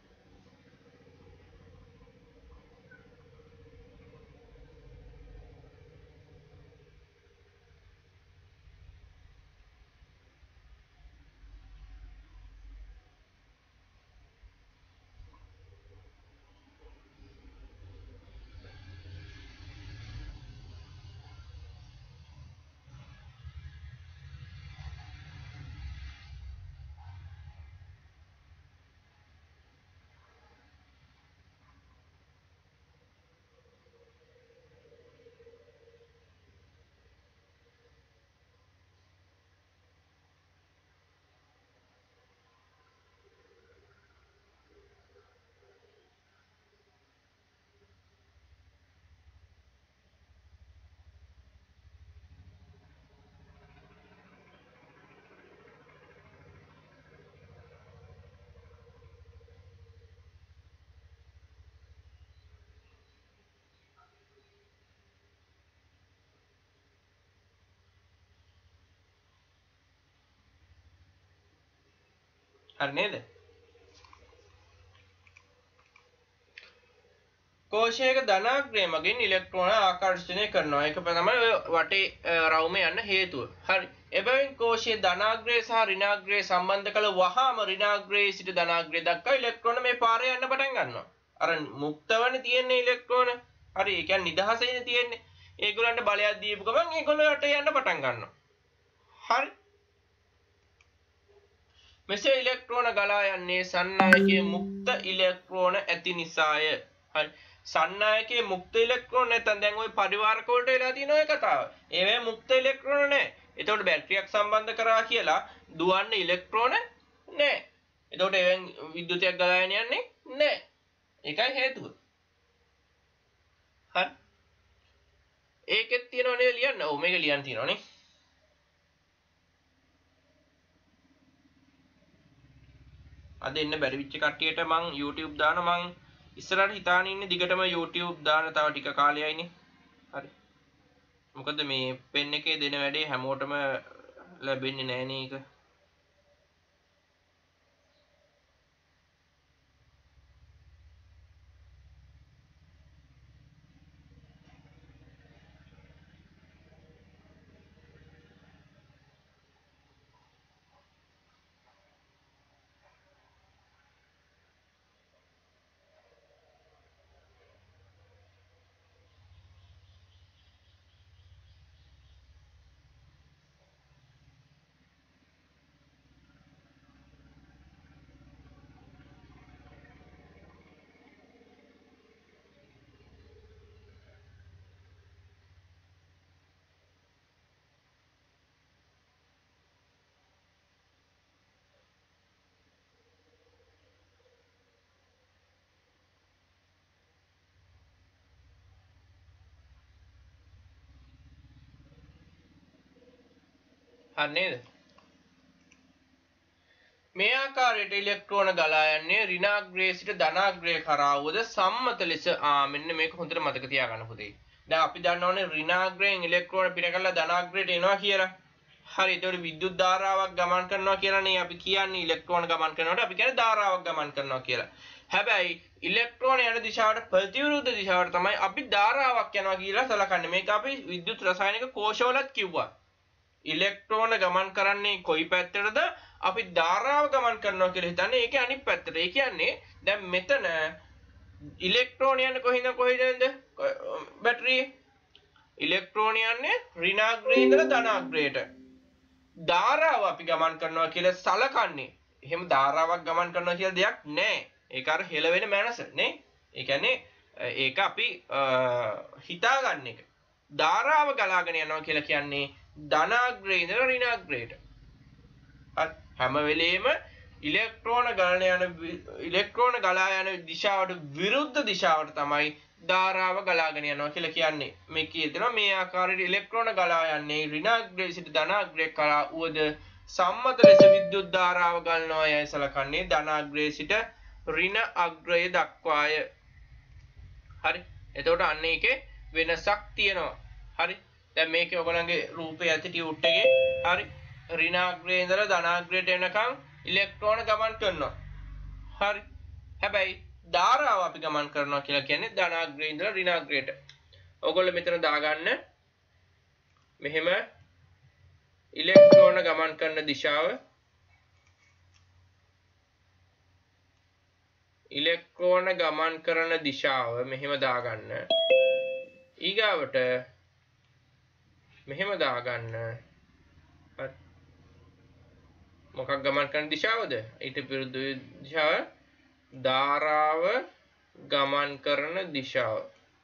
හරි නේද? කෝෂයක ධනාග්‍රය මගින් ඉලෙක්ට්‍රෝන ආකර්ෂණය කරනවා. ඒක තමයි වටේ රවුමේ යන්න හේතුව. හරි. එබැවින් කෝෂයේ ධනාග්‍රය සහ ඍණාග්‍රය සම්බන්ධ කළ වහාම ඍණාග්‍රයේ සිට ධනාග්‍රය දක්වා ඉලෙක්ට්‍රෝන මේ පාරේ යන්න පටන් ගන්නවා. අර මුක්තවනේ තියෙන ඉලෙක්ට්‍රෝන. හරි. ඒ කියන්නේ නිදහසේනේ තියෙන්නේ. ඒගොල්ලන්ට බලයක් දීපු ගමන් ඒගොල්ලෝ යට යන්න පටන් ගන්නවා. හරි. මෙසේ ඉලෙක්ට්‍රෝන ගලා යන්නේ සන්නායකයේ මුක්ත ඉලෙක්ට්‍රෝන ඇති නිසාය. හරි. සන්නායකයේ මුක්ත ඉලෙක්ට්‍රෝන නැත්නම් දැන් ওই පරිවාරක වලට වෙලා තියෙන ඔය කතාව. ඒවේ මුක්ත ඉලෙක්ට්‍රෝන නැහැ. එතකොට බැටරියක් සම්බන්ධ කරා කියලා දුවන්නේ ඉලෙක්ට්‍රෝන නැහැ. එතකොට එවෙන් විද්‍යුතයක් ගලා යන්නේ නැහැ. ඒකයි හේතුව. හරි. ඒකෙත් තියෙනවනේ ලියන්න. ඔව් මේක ලියන්න තියෙනවනේ. අද එන්න බැරි විච්ච කට්ටියට මං YouTube දාන මං ඉස්සරහට හිතාන ඉන්නේ දිගටම YouTube දාන තව ටික කාලයයිනේ. හරි. මොකද මේ පෙන් එකේ දෙන වැඩේ හැමෝටම ලැබෙන්නේ නැහැ නේ ඒක. හරි නේද? මේ ආකාරයට ඉලෙක්ට්‍රෝන ගලා යන්නේ ඍණාග්‍රයේ සිට ධනාග්‍රය කරා වූද සම්මත ලෙස මෙන්න මේක හොඳට මතක තියාගන්න පුතේ. දැන් අපි දන්නවනේ ඍණාග්‍රයෙන් ඉලෙක්ට්‍රෝන පිටකලා ධනාග්‍රයට එනවා කියලා. හරි. ඒතකොට විද්‍යුත් ධාරාවක් ගමන් කරනවා කියලානේ අපි කියන්නේ ඉලෙක්ට්‍රෝන ගමන් කරනකොට අපි කියන්නේ ධාරාවක් ගමන් කරනවා කියලා. හැබැයි ඉලෙක්ට්‍රෝන යන දිශාවට ප්‍රතිවිරුද්ධ දිශාවට තමයි අපි ධාරාවක් යනවා කියලා සලකන්නේ. මේක අපි විද්‍යුත් රසායනික කෝෂවලත් කිව්වා. ඉලෙක්ට්‍රෝන ගමන් කරන්නේ කොයි පැත්තටද? අපි ධාරාව ගමන් කරනවා කියලා හිතන්නේ ඒකේ අනිත් පැත්තට. ඒ කියන්නේ දැන් මෙතන ඉලෙක්ට්‍රෝන යන්නේ කොහෙන්ද? බැටරියේ ඉලෙක්ට්‍රෝන යන්නේ ඍණාග්‍රේ ඉඳලා ධනාග්‍රේට. ධාරාව අපි ගමන් කරනවා කියලා සලකන්නේ. එහෙම ධාරාවක් ගමන් කරනවා කියලා දෙයක් නැහැ. ඒක අර හෙලවෙන මනස නේ. ඒ කියන්නේ ඒක අපි හිතාගන්න එක. ධාරාව ගලාගෙන යනවා කියලා කියන්නේ ධනාග්‍රේ ඉඳලා ඍණාග්‍රේට. හැම වෙලෙම ඉලෙක්ට්‍රෝන ගලා යන දිශාවට විරුද්ධ දිශාවට තමයි ධාරාව ගලාගෙන යනවා කියලා කියන්නේ. මේ කියනවා මේ ආකාරයට ඉලෙක්ට්‍රෝන ගලා යන්නේ ඍණාග්‍රේ සිට ධනාග්‍රේ කරා උවද සම්මත ලෙස විද්‍යුත් ධාරාව ගලනවා යයි සලකන්නේ ධනාග්‍රේ සිට ඍණ අග්‍රය දක්වාය. හරි. එතකොට අන්න ඒකේ වෙනසක් තියෙනවා. හරි. දැන් මේකේ ඔයගලන්ගේ රූපේ ඇති ටියුට් එකේ හරි ඍණාග්‍රේ ඉඳලා ධනාග්‍රේට එනකම් ඉලෙක්ට්‍රෝන ගමන් කරනවා. හරි. හැබැයි ධාරාව අපි ගමන් කරනවා කියලා කියන්නේ ධනාග්‍රේ ඉඳලා ඍණාග්‍රේට. ඔයගොල්ලෝ මෙතන දාගන්න මෙහෙම ඉලෙක්ට්‍රෝන ගමන් කරන දිශාව ඉලෙක්ට්‍රෝන ගමන් කරන දිශාව මෙහෙම දාගන්න. ඊගාවට මෙහෙම දාගන්න. හරි. මොකක් ගමන් කරන දිශාවද? ඊට විරුද්ධ දිශාව ධාරාව ගමන් කරන දිශාව.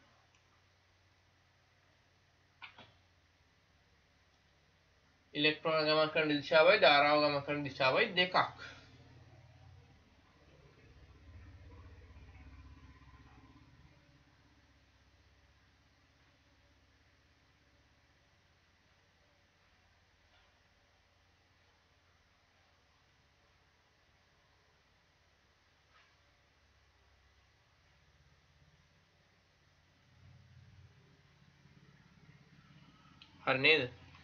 ඉලෙක්ට්‍රෝන ගමන් කරන දිශාවයි ධාරාව ගමන් කරන දිශාවයි දෙකක්. හරි නේද?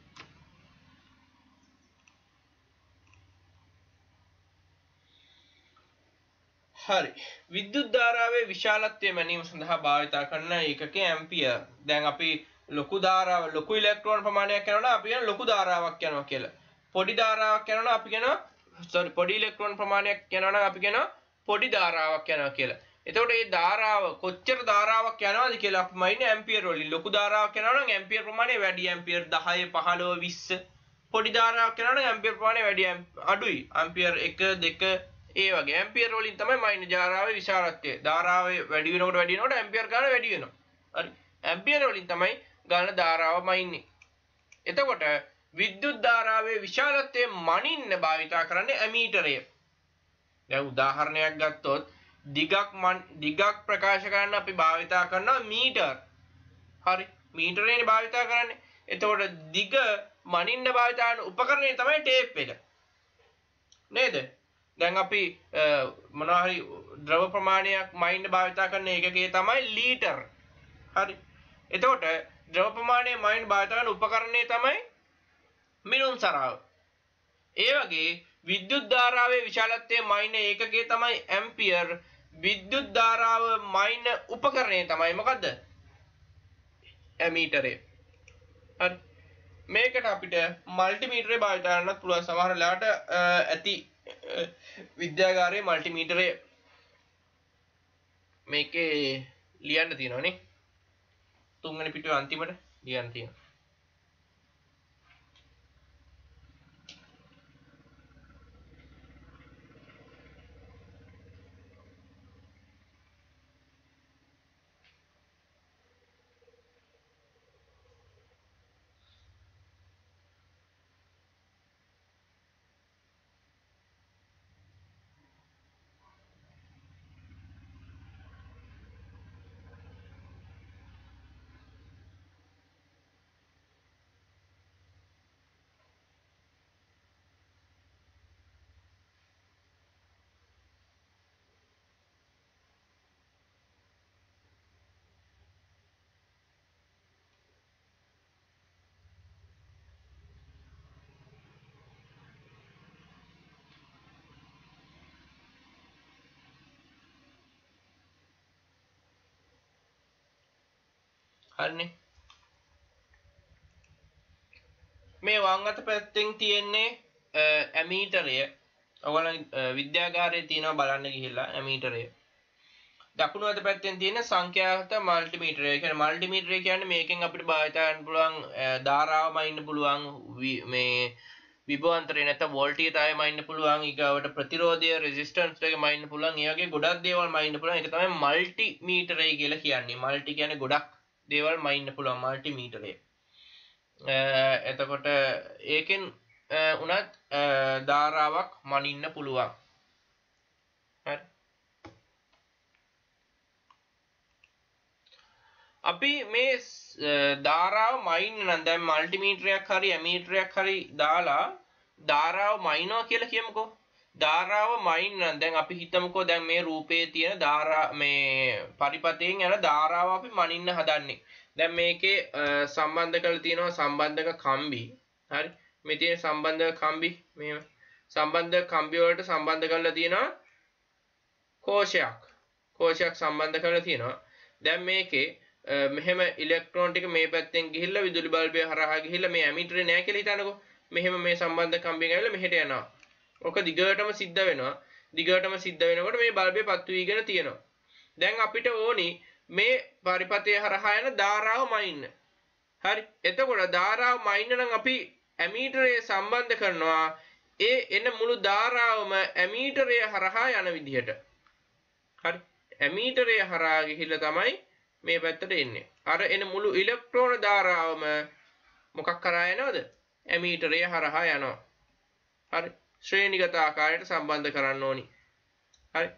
හරි. විද්‍යුත් ධාරාවේ විශාලත්වය මැනීම සඳහා භාවිත කරන ඒකකය ඇම්පියර්. දැන් අපි ලොකු ධාරාව ලොකු ඉලෙක්ට්‍රෝන ප්‍රමාණයක් යනවනම් අපි කියන ලොකු ධාරාවක් යනවා කියලා. පොඩි ධාරාවක් යනවනම් අපි කියනවා පොඩි ඉලෙක්ට්‍රෝන ප්‍රමාණයක් යනවනම් අපි කියනවා පොඩි ධාරාවක් යනවා කියලා. එතකොට මේ ධාරාව කොච්චර ධාරාවක් යනවද කියලා අපි මයින්නේ ඇම්පියර් වලින්. ලොකු ධාරාවක් යනවා නම් ඇම්පියර් ප්‍රමාණය වැඩි. ඇම්පියර් 10 15 20. පොඩි ධාරාවක් යනවා නම් ඇම්පියර් ප්‍රමාණය වැඩි. අඩුයි. ඇම්පියර් 1 2 ඒ වගේ ඇම්පියර් වලින් තමයි මයින්නේ ධාරාවේ විශාලත්වය. ධාරාවේ වැඩි වෙනකොට ඇම්පියර් ගාන වැඩි වෙනවා. හරි. ඇම්පියර් වලින් තමයි ගාන ධාරාව මයින්නේ. එතකොට විද්‍යුත් ධාරාවේ විශාලත්වය මනින්න භාවිතා කරන්නේ ඇමීටරය. දැන් උදාහරණයක් ගත්තොත් දිගක් ප්‍රකාශ කරන්න අපි භාවිතා කරනවා මීටර්. හරි. මීටරේනේ භාවිතා කරන්නේ. එතකොට දිග මනින්න භාවිතා කරන උපකරණය තමයි ටේප් එක. නේද? දැන් අපි මොනවා හරි ද්‍රව ප්‍රමාණයක් මයින්න භාවිතා කරන එකකේ තමයි ලීටර්. හරි. එතකොට ද්‍රව ප්‍රමාණය මයින්න භාවිතා කරන උපකරණය තමයි මිනුම් සරාව. ඒ වගේ විද්‍යුත් ධාරාවේ විශාලත්වය මයින්න ඒකකේ තමයි ඇම්පියර්. විද්‍යුත් ධාරාව මයින්න උපකරණය තමයි මොකද්ද? ඇමීටරය. හරි. මේකට අපිට මල්ටිමීටරේ භාවිත කරන්නත් පුළුවන්. සමහර වෙලාවට ඇති විද්‍යාගාරයේ මල්ටිමීටරේ මේකේ ලියන්න තියෙනවනේ. තුන්වෙනි පිටුවේ අන්තිමට ලියන්න තියෙනවා. හරිනේ. මේ වම් අත පැත්තෙන් තියෙන්නේ ඇමීටරය. ඔයගොල්ලන් විද්‍යාගාරයේ තියෙනවා බලන්න ගිහිල්ලා ඇමීටරය. දකුණු අත පැත්තෙන් තියෙන සංඛ්‍යාත මල්ටිමීටරය. ඒ කියන්නේ මල්ටිමීටරය කියන්නේ මේකෙන් අපිට භාවිත කරන්න පුළුවන් ධාරාව මයින්න පුළුවන් මේ විභවාන්තරය නැත්නම් වෝල්ටේජ් ආයෙ මයින්න පුළුවන් ඊගාවට ප්‍රතිරෝධය රෙසිස්ටන්ස් එක මයින්න පුළුවන් ඒ වගේ ගොඩක් දේවල් මයින්න පුළුවන් ඒක තමයි මල්ටිමීටරය කියලා කියන්නේ මල්ටි කියන්නේ ගොඩක් දේවල් මයින්න පුළුවන් මල්ටිමීටරය එතකොට ඒකෙන් උනත් ධාරාවක් මනින්න පුළුවන් හරි අපි මේ ධාරාව මයින්න නම් දැන් මල්ටිමීටරයක් හරි ඇමීටරයක් හරි දාලා ධාරාව මයින්නවා කියලා කියමුකෝ ධාරාව මයින්න නම් දැන් අපි හිතමුකෝ දැන් මේ රූපයේ තියෙන ධාරා මේ පරිපතයෙන් යන ධාරාව අපි මනින්න හදන්නේ දැන් මේකේ සම්බන්ධ කරලා තියෙනවා සම්බන්ධක කම්බි හරි මේ තියෙන සම්බන්ධක කම්බි මෙහෙම සම්බන්ධක කම්බි වලට සම්බන්ධ කරලා තියෙනවා කෝෂයක් සම්බන්ධ කරලා තියෙනවා දැන් මේකේ මෙහෙම ඉලෙක්ට්‍රෝන ටික මේ පැත්තෙන් ගිහිල්ලා විදුලි බල්බය හරහා ගිහිල්ලා මේ ඇමීටරේ නෑ කියලා හිතන්නකෝ. මෙහෙම මේ සම්බන්ධ කම්බියෙන් ඇවිල්ලා මෙහෙට යනවා. ඔක දිගටම සිද්ධ වෙනවා. දිගටම සිද්ධ වෙනකොට මේ බල්බය පත්තු වීගෙන තියෙනවා. දැන් අපිට ඕනි මේ පරිපතය හරහා යන ධාරාව මයින්න. හරි. එතකොට ධාරාව මයින්න නම් අපි ඇමීටරේ සම්බන්ධ කරනවා. ඒ එන මුළු ධාරාවම ඇමීටරය හරහා යන විදිහට. හරි. ඇමීටරය හරහා ගිහිල්ලා තමයි මේ පැත්තට එන්නේ. අර එන මුළු ඉලෙක්ට්‍රෝන ධාරාවම මොකක් කරා යනවද? ඇමීටරය හරහා යනවා. හරි. ශ්‍රේණිගත ආකාරයට සම්බන්ධ කරන්න ඕනි. හරි.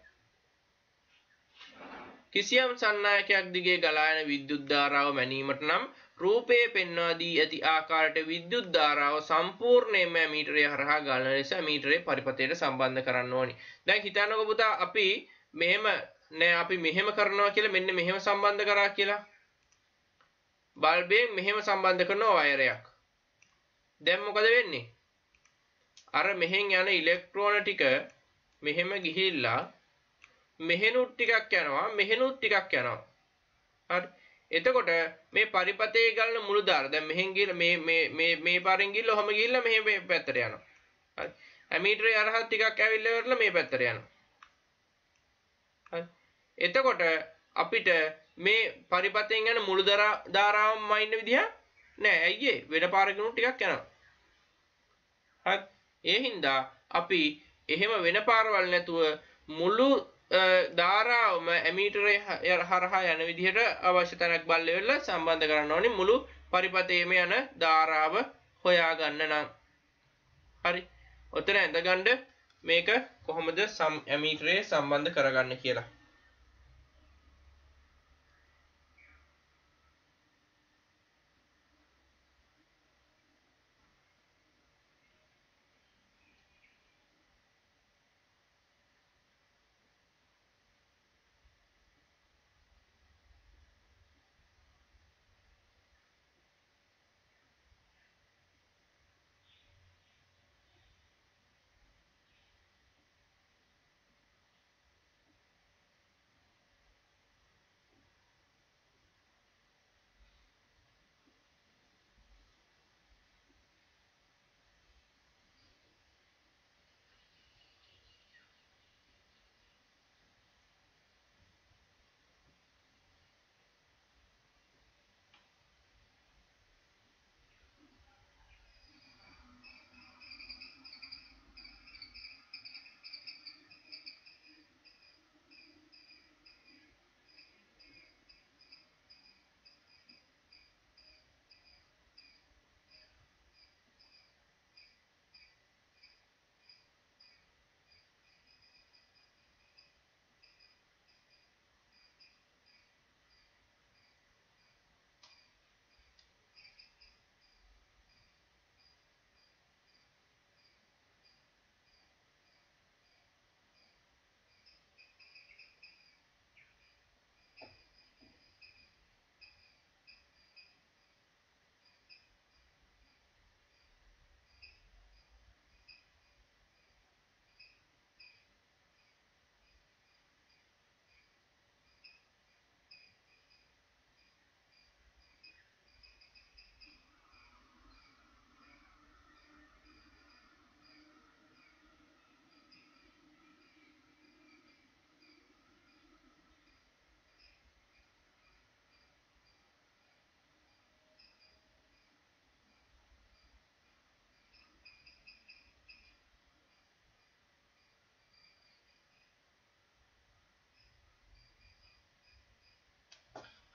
කිසියම් සන්නායකයක් දිගේ ගලා යන විද්‍යුත් ධාරාව මැනීමට නම් රූපයේ පෙන්වා දී ඇති ආකාරයට විද්‍යුත් ධාරාව සම්පූර්ණයෙන්ම ඇමීටරය හරහා ගලන නිසා ඇමීටරයේ පරිපතයට සම්බන්ධ කරන්න ඕනි. දැන් හිතන්නකෝ පුතා අපි මෙහෙම නෑ අපි මෙහෙම කරනවා කියලා මෙන්න මෙහෙම සම්බන්ධ කරා කියලා බල්බයෙන් මෙහෙම සම්බන්ධ කරනවා වයරයක් දැන් මොකද වෙන්නේ අර මෙහෙන් යන ඉලෙක්ට්‍රෝන ටික මෙහෙම ගිහිල්ලා මෙහෙනුත් ටිකක් යනවා මෙහෙනුත් ටිකක් යනවා හරි එතකොට මේ පරිපතේ ගලන මුළු ධාර දැන් මෙහෙන් ගිහලා මේ පාරෙන් ගිහලා ඔහම ගිහලා මෙහෙ පැත්තට යනවා හරි ඇමීටරේ අරහත් ටිකක් ඇවිල්ලා ඉවරලා මේ පැත්තට යනවා හරි එතකොට අපිට මේ පරිපතෙන් යන මුළු ධාරාවම මයින්න විදිහ නෑ ඇයි ඒ වෙන පාරකිනුත් ටිකක් යනවා හරි ඒ හින්දා අපි එහෙම වෙන පාරවල් නැතුව මුළු ධාරාවම ඇමීටරේ හරහා යන විදිහට අවශ්‍ය තැනක් බලලා සම්බන්ධ කරන්න ඕනේ මුළු පරිපතේම යන ධාරාව හොයාගන්න නම් හරි ඔතන ඇඳගන්න මේක කොහොමද ඇමීටරේ සම්බන්ධ කරගන්න කියලා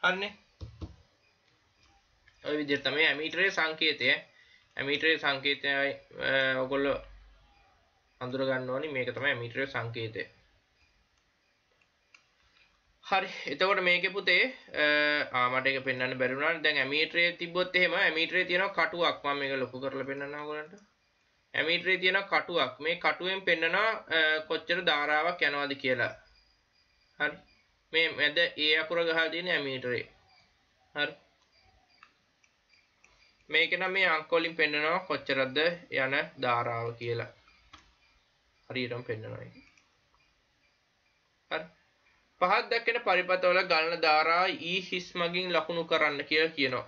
හරිනේ. ඔය විදිහට තමයි ඇමීටරේ සංකේතය. ඇමීටරේ සංකේතය ඔයගොල්ලෝ අඳුර ගන්න ඕනි. මේක තමයි ඇමීටරේ සංකේතය. හරි. එතකොට මේකේ පුතේ මට ඒක පෙන්වන්න බැරි වුණානේ. දැන් ඇමීටරේ තිබ්බොත් එහෙම ඇමීටරේ තියෙනවා කටුවක්. මම මේක ලොකු කරලා පෙන්නන්නම් ඔයගොල්ලන්ට. ඇමීටරේ තියෙනවා කටුවක්. මේ කටුවෙන් පෙන්නනවා කොච්චර ධාරාවක් යනවාද කියලා. හරි. මේ මැද ඒ අකුර ගහලා තියෙන ඇමීටරේ. හරි. මේක නම් මේ අංක වලින් පෙන්නනවා කොච්චරද යන ධාරාව කියලා. හරියටම පෙන්නනවා ඒක. හරි. පහත් දැක්කෙන පරිපථවල ගලන ධාරාව E හිස් මගින් ලකුණු කරන්න කියලා කියනවා.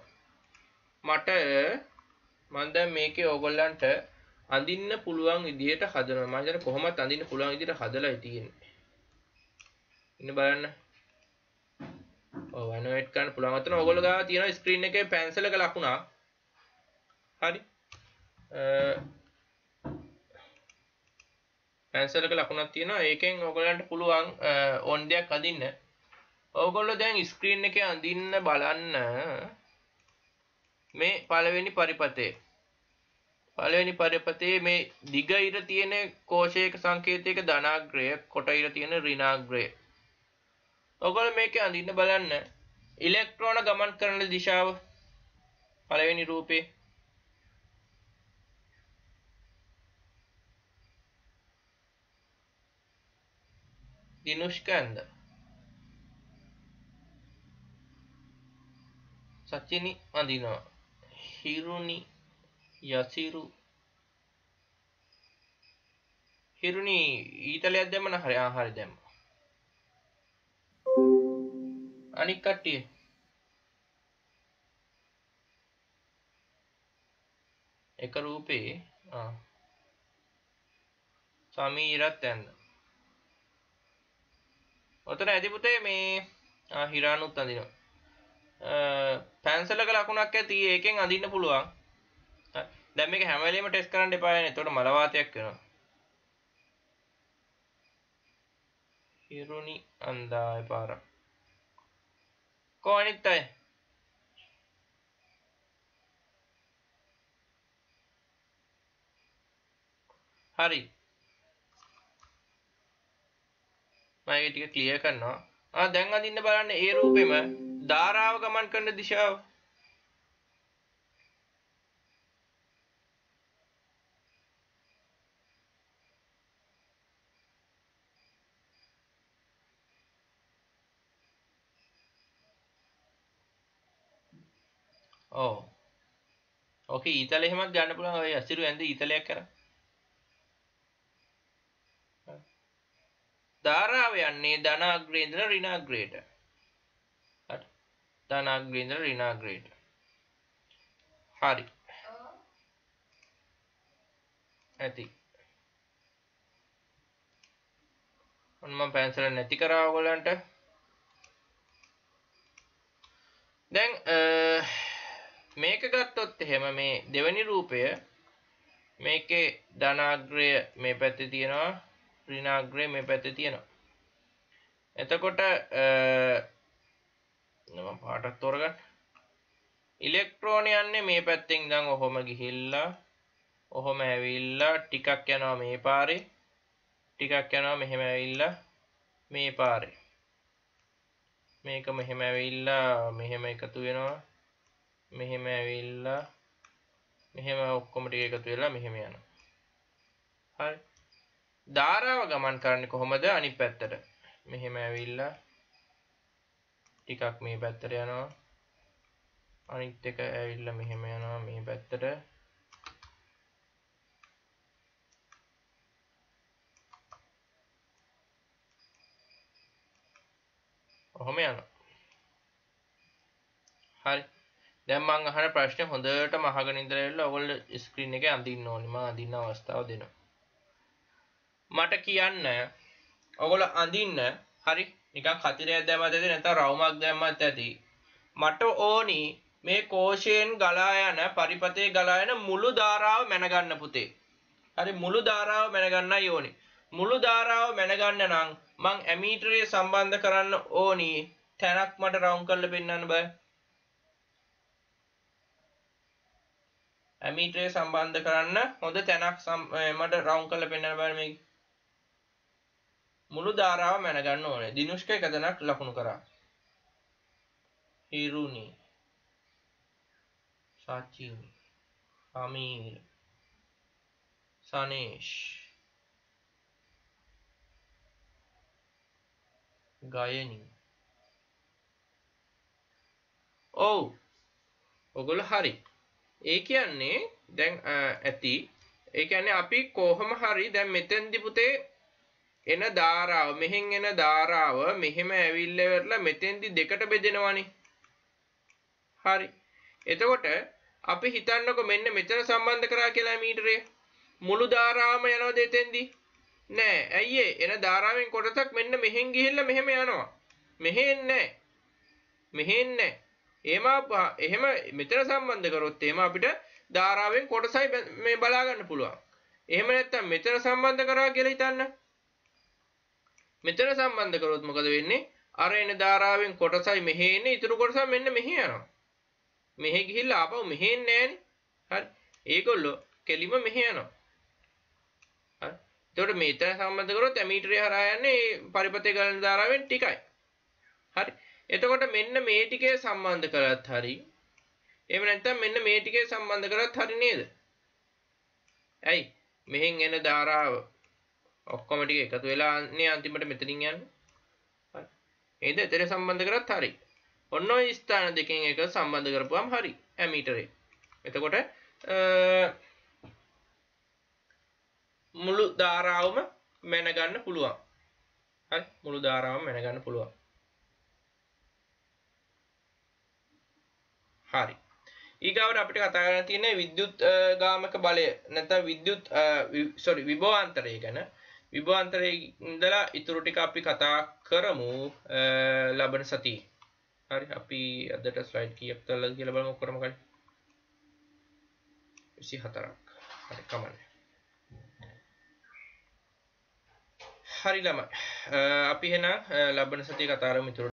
මම දැන් මේකේ ඕගොල්ලන්ට අඳින්න පුළුවන් විදියට හදනවා. මම හිතන්නේ කොහොමද අඳින්න පුළුවන් විදියට හදලායි තියෙන්නේ. ඉන්න බලන්න. ඔව් අනෝයිට් ගන්න පුළුවන්. අතන ඕගොල්ලෝ ගාව තියෙනවා ස්ක්‍රීන් එකේ පැන්සලක ලකුණක්. හරි. පැන්සලක ලකුණක් තියෙනවා. ඒකෙන් ඕගොල්ලන්ට පුළුවන් ඕන දෙයක් අඳින්න. ඕගොල්ලෝ දැන් ස්ක්‍රීන් එකේ අඳින්න බලන්න මේ පළවෙනි පරිපථය. පළවෙනි පරිපථයේ මේ දිග ඉර තියෙන කෝෂයක සංකේතයක ධනාග්‍රය, කොට ඉර තියෙන ඍණාග්‍රය. ඔයගොල්ලෝ මේකේ අඳින්න බලන්න ඉලෙක්ට්‍රෝන ගමන් කරන දිශාව පළවෙනි රූපේ. දිනුෂ්කන්ද සචිනි අඳිනවා. හිරුනි යසිරු හිරුනි ඊතලයක් දැම්මන හරි. හරි දැම්ම. අනික් කට්ටිය එක රූපේ සමීරත් යන්න. ඔතන ඇති පුතේ මේ හිරානුත් අඳිනවා. පැන්සලක ලකුණක් ඇති ඒකෙන් අඳින්න පුළුවන්. දැන් මේක හැම වෙලෙම ටෙස්ට් කරන්න එපානේ. එතකොට මල වාතයක් වෙනවා. හිරුනි අන්දාය පාරක්. කොහොනිත් අය හරි. මම ඒක ටික ක්ලියර් කරනවා. දැන් අඳින්න බලන්න ඒ රූපෙම ධාරාව ගමන් කරන දිශාව. ඔව්. ඕකේ ඊතල එහෙමත් ගන්න පුළුවන්. ඔය අසිරු ඇඳ ඊතලයක් කරා. ධාරාව යන්නේ ධනාග්‍රේ ඉඳලා ඍණාග්‍රේට. හරි. ධනාග්‍රේ ඉඳලා ඍණාග්‍රේට. හරි. ඇති. මම පැන්සල නැති කරා ඔයගොල්ලන්ට. දැන් මේක ගත්තොත් එහෙම මේ දෙවෙනි රූපය මේකේ ධනාග්‍රය මේ පැත්තේ තියෙනවා, ඍණාග්‍රය මේ පැත්තේ තියෙනවා. එතකොට මම පාටක් තෝරගන්න. ඉලෙක්ට්‍රෝන යන්නේ මේ පැත්තෙන් ඉඳන් ඔහොම ගිහිල්ලා ඔහොම ඇවිල්ලා ටිකක් යනවා මේ පාරේ, ටිකක් යනවා මෙහෙම ඇවිල්ලා මේ පාරේ. මේක මෙහෙම ඇවිල්ලා මෙහෙම එකතු වෙනවා, මෙහෙම ඇවිල්ලා මෙහෙම ඔක්කොම ටික එකතු වෙලා මෙහෙම යනවා. හරි. ධාරාව ගමන් කරන්නේ කොහොමද? අනිත් පැත්තට. මෙහෙම ඇවිල්ලා ටිකක් මේ පැත්තට යනවා. අනිත් එක ඇවිල්ලා මෙහෙම යනවා මේ පැත්තට. ඔහොම යනවා. හරි. දැන් මම අහන ප්‍රශ්නේ හොඳටම අහගෙන ඉඳලා ඉවරලා ඔයගොල්ලෝ ස්ක්‍රීන් එකේ අඳින්න ඕනේ. මම අඳින්න අවස්ථාව දෙනවා. මට කියන්න ඔයගොල්ලෝ අඳින්න හරි නිකන් කතිරයක් දැම්මත් ඇති නැත්නම් රවුමක් දැම්මත් ඇති. මට ඕනි මේ කෝෂයෙන් ගලා යන පරිපතේ ගලා යන මුළු ධාරාව මැනගන්න පුතේ. හරි මුළු ධාරාව මැනගන්නයි ඕනි. මුළු ධාරාව මැනගන්න නම් මං ඇමීටරේ සම්බන්ධ කරන්න ඕනි තැනක් මට රවුන්ඩ් කරලා පෙන්නන්න බෑ. ඇමීටරේ සම්බන්ධ කරන්න හොඳ තැනක් මට රවුන්ඩ් කරලා පෙන්නන්න බෑ මේක. මුළු ධාරාව මැනගන්න ඕනේ. දිනුෂ්ක එක තැනක් ලකුණු කරා. හිරුනි, සචින්, අමීර්, සනේෂ්, ගයනි. ඔව්. ඔගොල්ලෝ හරි. ඒ කියන්නේ දැන් ඇති. ඒ කියන්නේ අපි කොහොම හරි දැන් මෙතෙන්දි පුතේ එන ධාරාව මෙහෙන් එන ධාරාව මෙහෙම ඇවිල්ලා ඉවරලා මෙතෙන්දි දෙකට බෙදෙනවනේ. හරි. එතකොට අපි හිතන්නකො මෙන්න මෙතන සම්බන්ධ කරා කියලා මීටරේ මුළු ධාරාවම යනවද එතෙන්දි? නෑ. ඇයි ඒ? එන ධාරාවෙන් කොටසක් මෙන්න මෙහෙන් ගිහිල්ලා මෙහෙම යනවා. මෙහෙන් නෑ. මෙහෙන් නෑ. එහෙම මෙතන සම්බන්ධ කරොත් එහෙම අපිට ධාරාවෙන් කොටසයි මේ බලා ගන්න පුළුවන්. එහෙම නැත්නම් මෙතන සම්බන්ධ කරා කියලා හිතන්න. මෙතන සම්බන්ධ කරොත් මොකද වෙන්නේ? අර එන ධාරාවෙන් කොටසයි මෙහෙ එන්නේ, ඊටු කොටස මෙන්න මෙහෙ යනවා. මෙහෙ ගිහිල්ලා ආපහු මෙහෙ එන්නේ නෑනේ. හරි. ඒගොල්ලෝ කෙලිම මෙහෙ යනවා. හරි. එතකොට මෙතන සම්බන්ධ කරොත් ඇමීටරේ හරහා යන්නේ පරිපතේ ගලන ධාරාවෙන් ටිකයි. හරි. එතකොට මෙන්න මේ ටිකේ සම්බන්ධ කරත් හරි. එහෙම නැත්නම් මෙන්න මේ ටිකේ සම්බන්ධ කරත් හරි නේද? ඇයි? මෙහෙන් එන ධාරාව ඔක්කොම ටික එකතු වෙලානේ අන්තිමට මෙතනින් යන්නේ. හරි. නේද? එතන සම්බන්ධ කරත් හරි. ඔන්න ඔය ස්ථාන දෙකෙන් එක සම්බන්ධ කරපුවම හරි ඇමීටරේ. එතකොට මුළු ධාරාවම මැන ගන්න පුළුවන්. හරි. මුළු ධාරාවම මැන ගන්න පුළුවන්. හරි. ඊගාවට අපිට කතා කරන්න තියෙන්නේ විද්‍යුත් ගාමක බලය නැත්නම් විද්‍යුත් විභවාන්තරය ගැන. විභවාන්තරයේ ඉඳලා ඊටු ටික අපි කතා කරමු ලබන සතියේ. හරි. අපි අදට ස්ලයිඩ් කීයක් දාලාද කියලා බලමු ඔක්කොම කලින්. 24ක්. හරි කමන්නේ. හරි ළමයි. අපි එහෙනම් ලබන සතියේ කතා කරමු ඊටු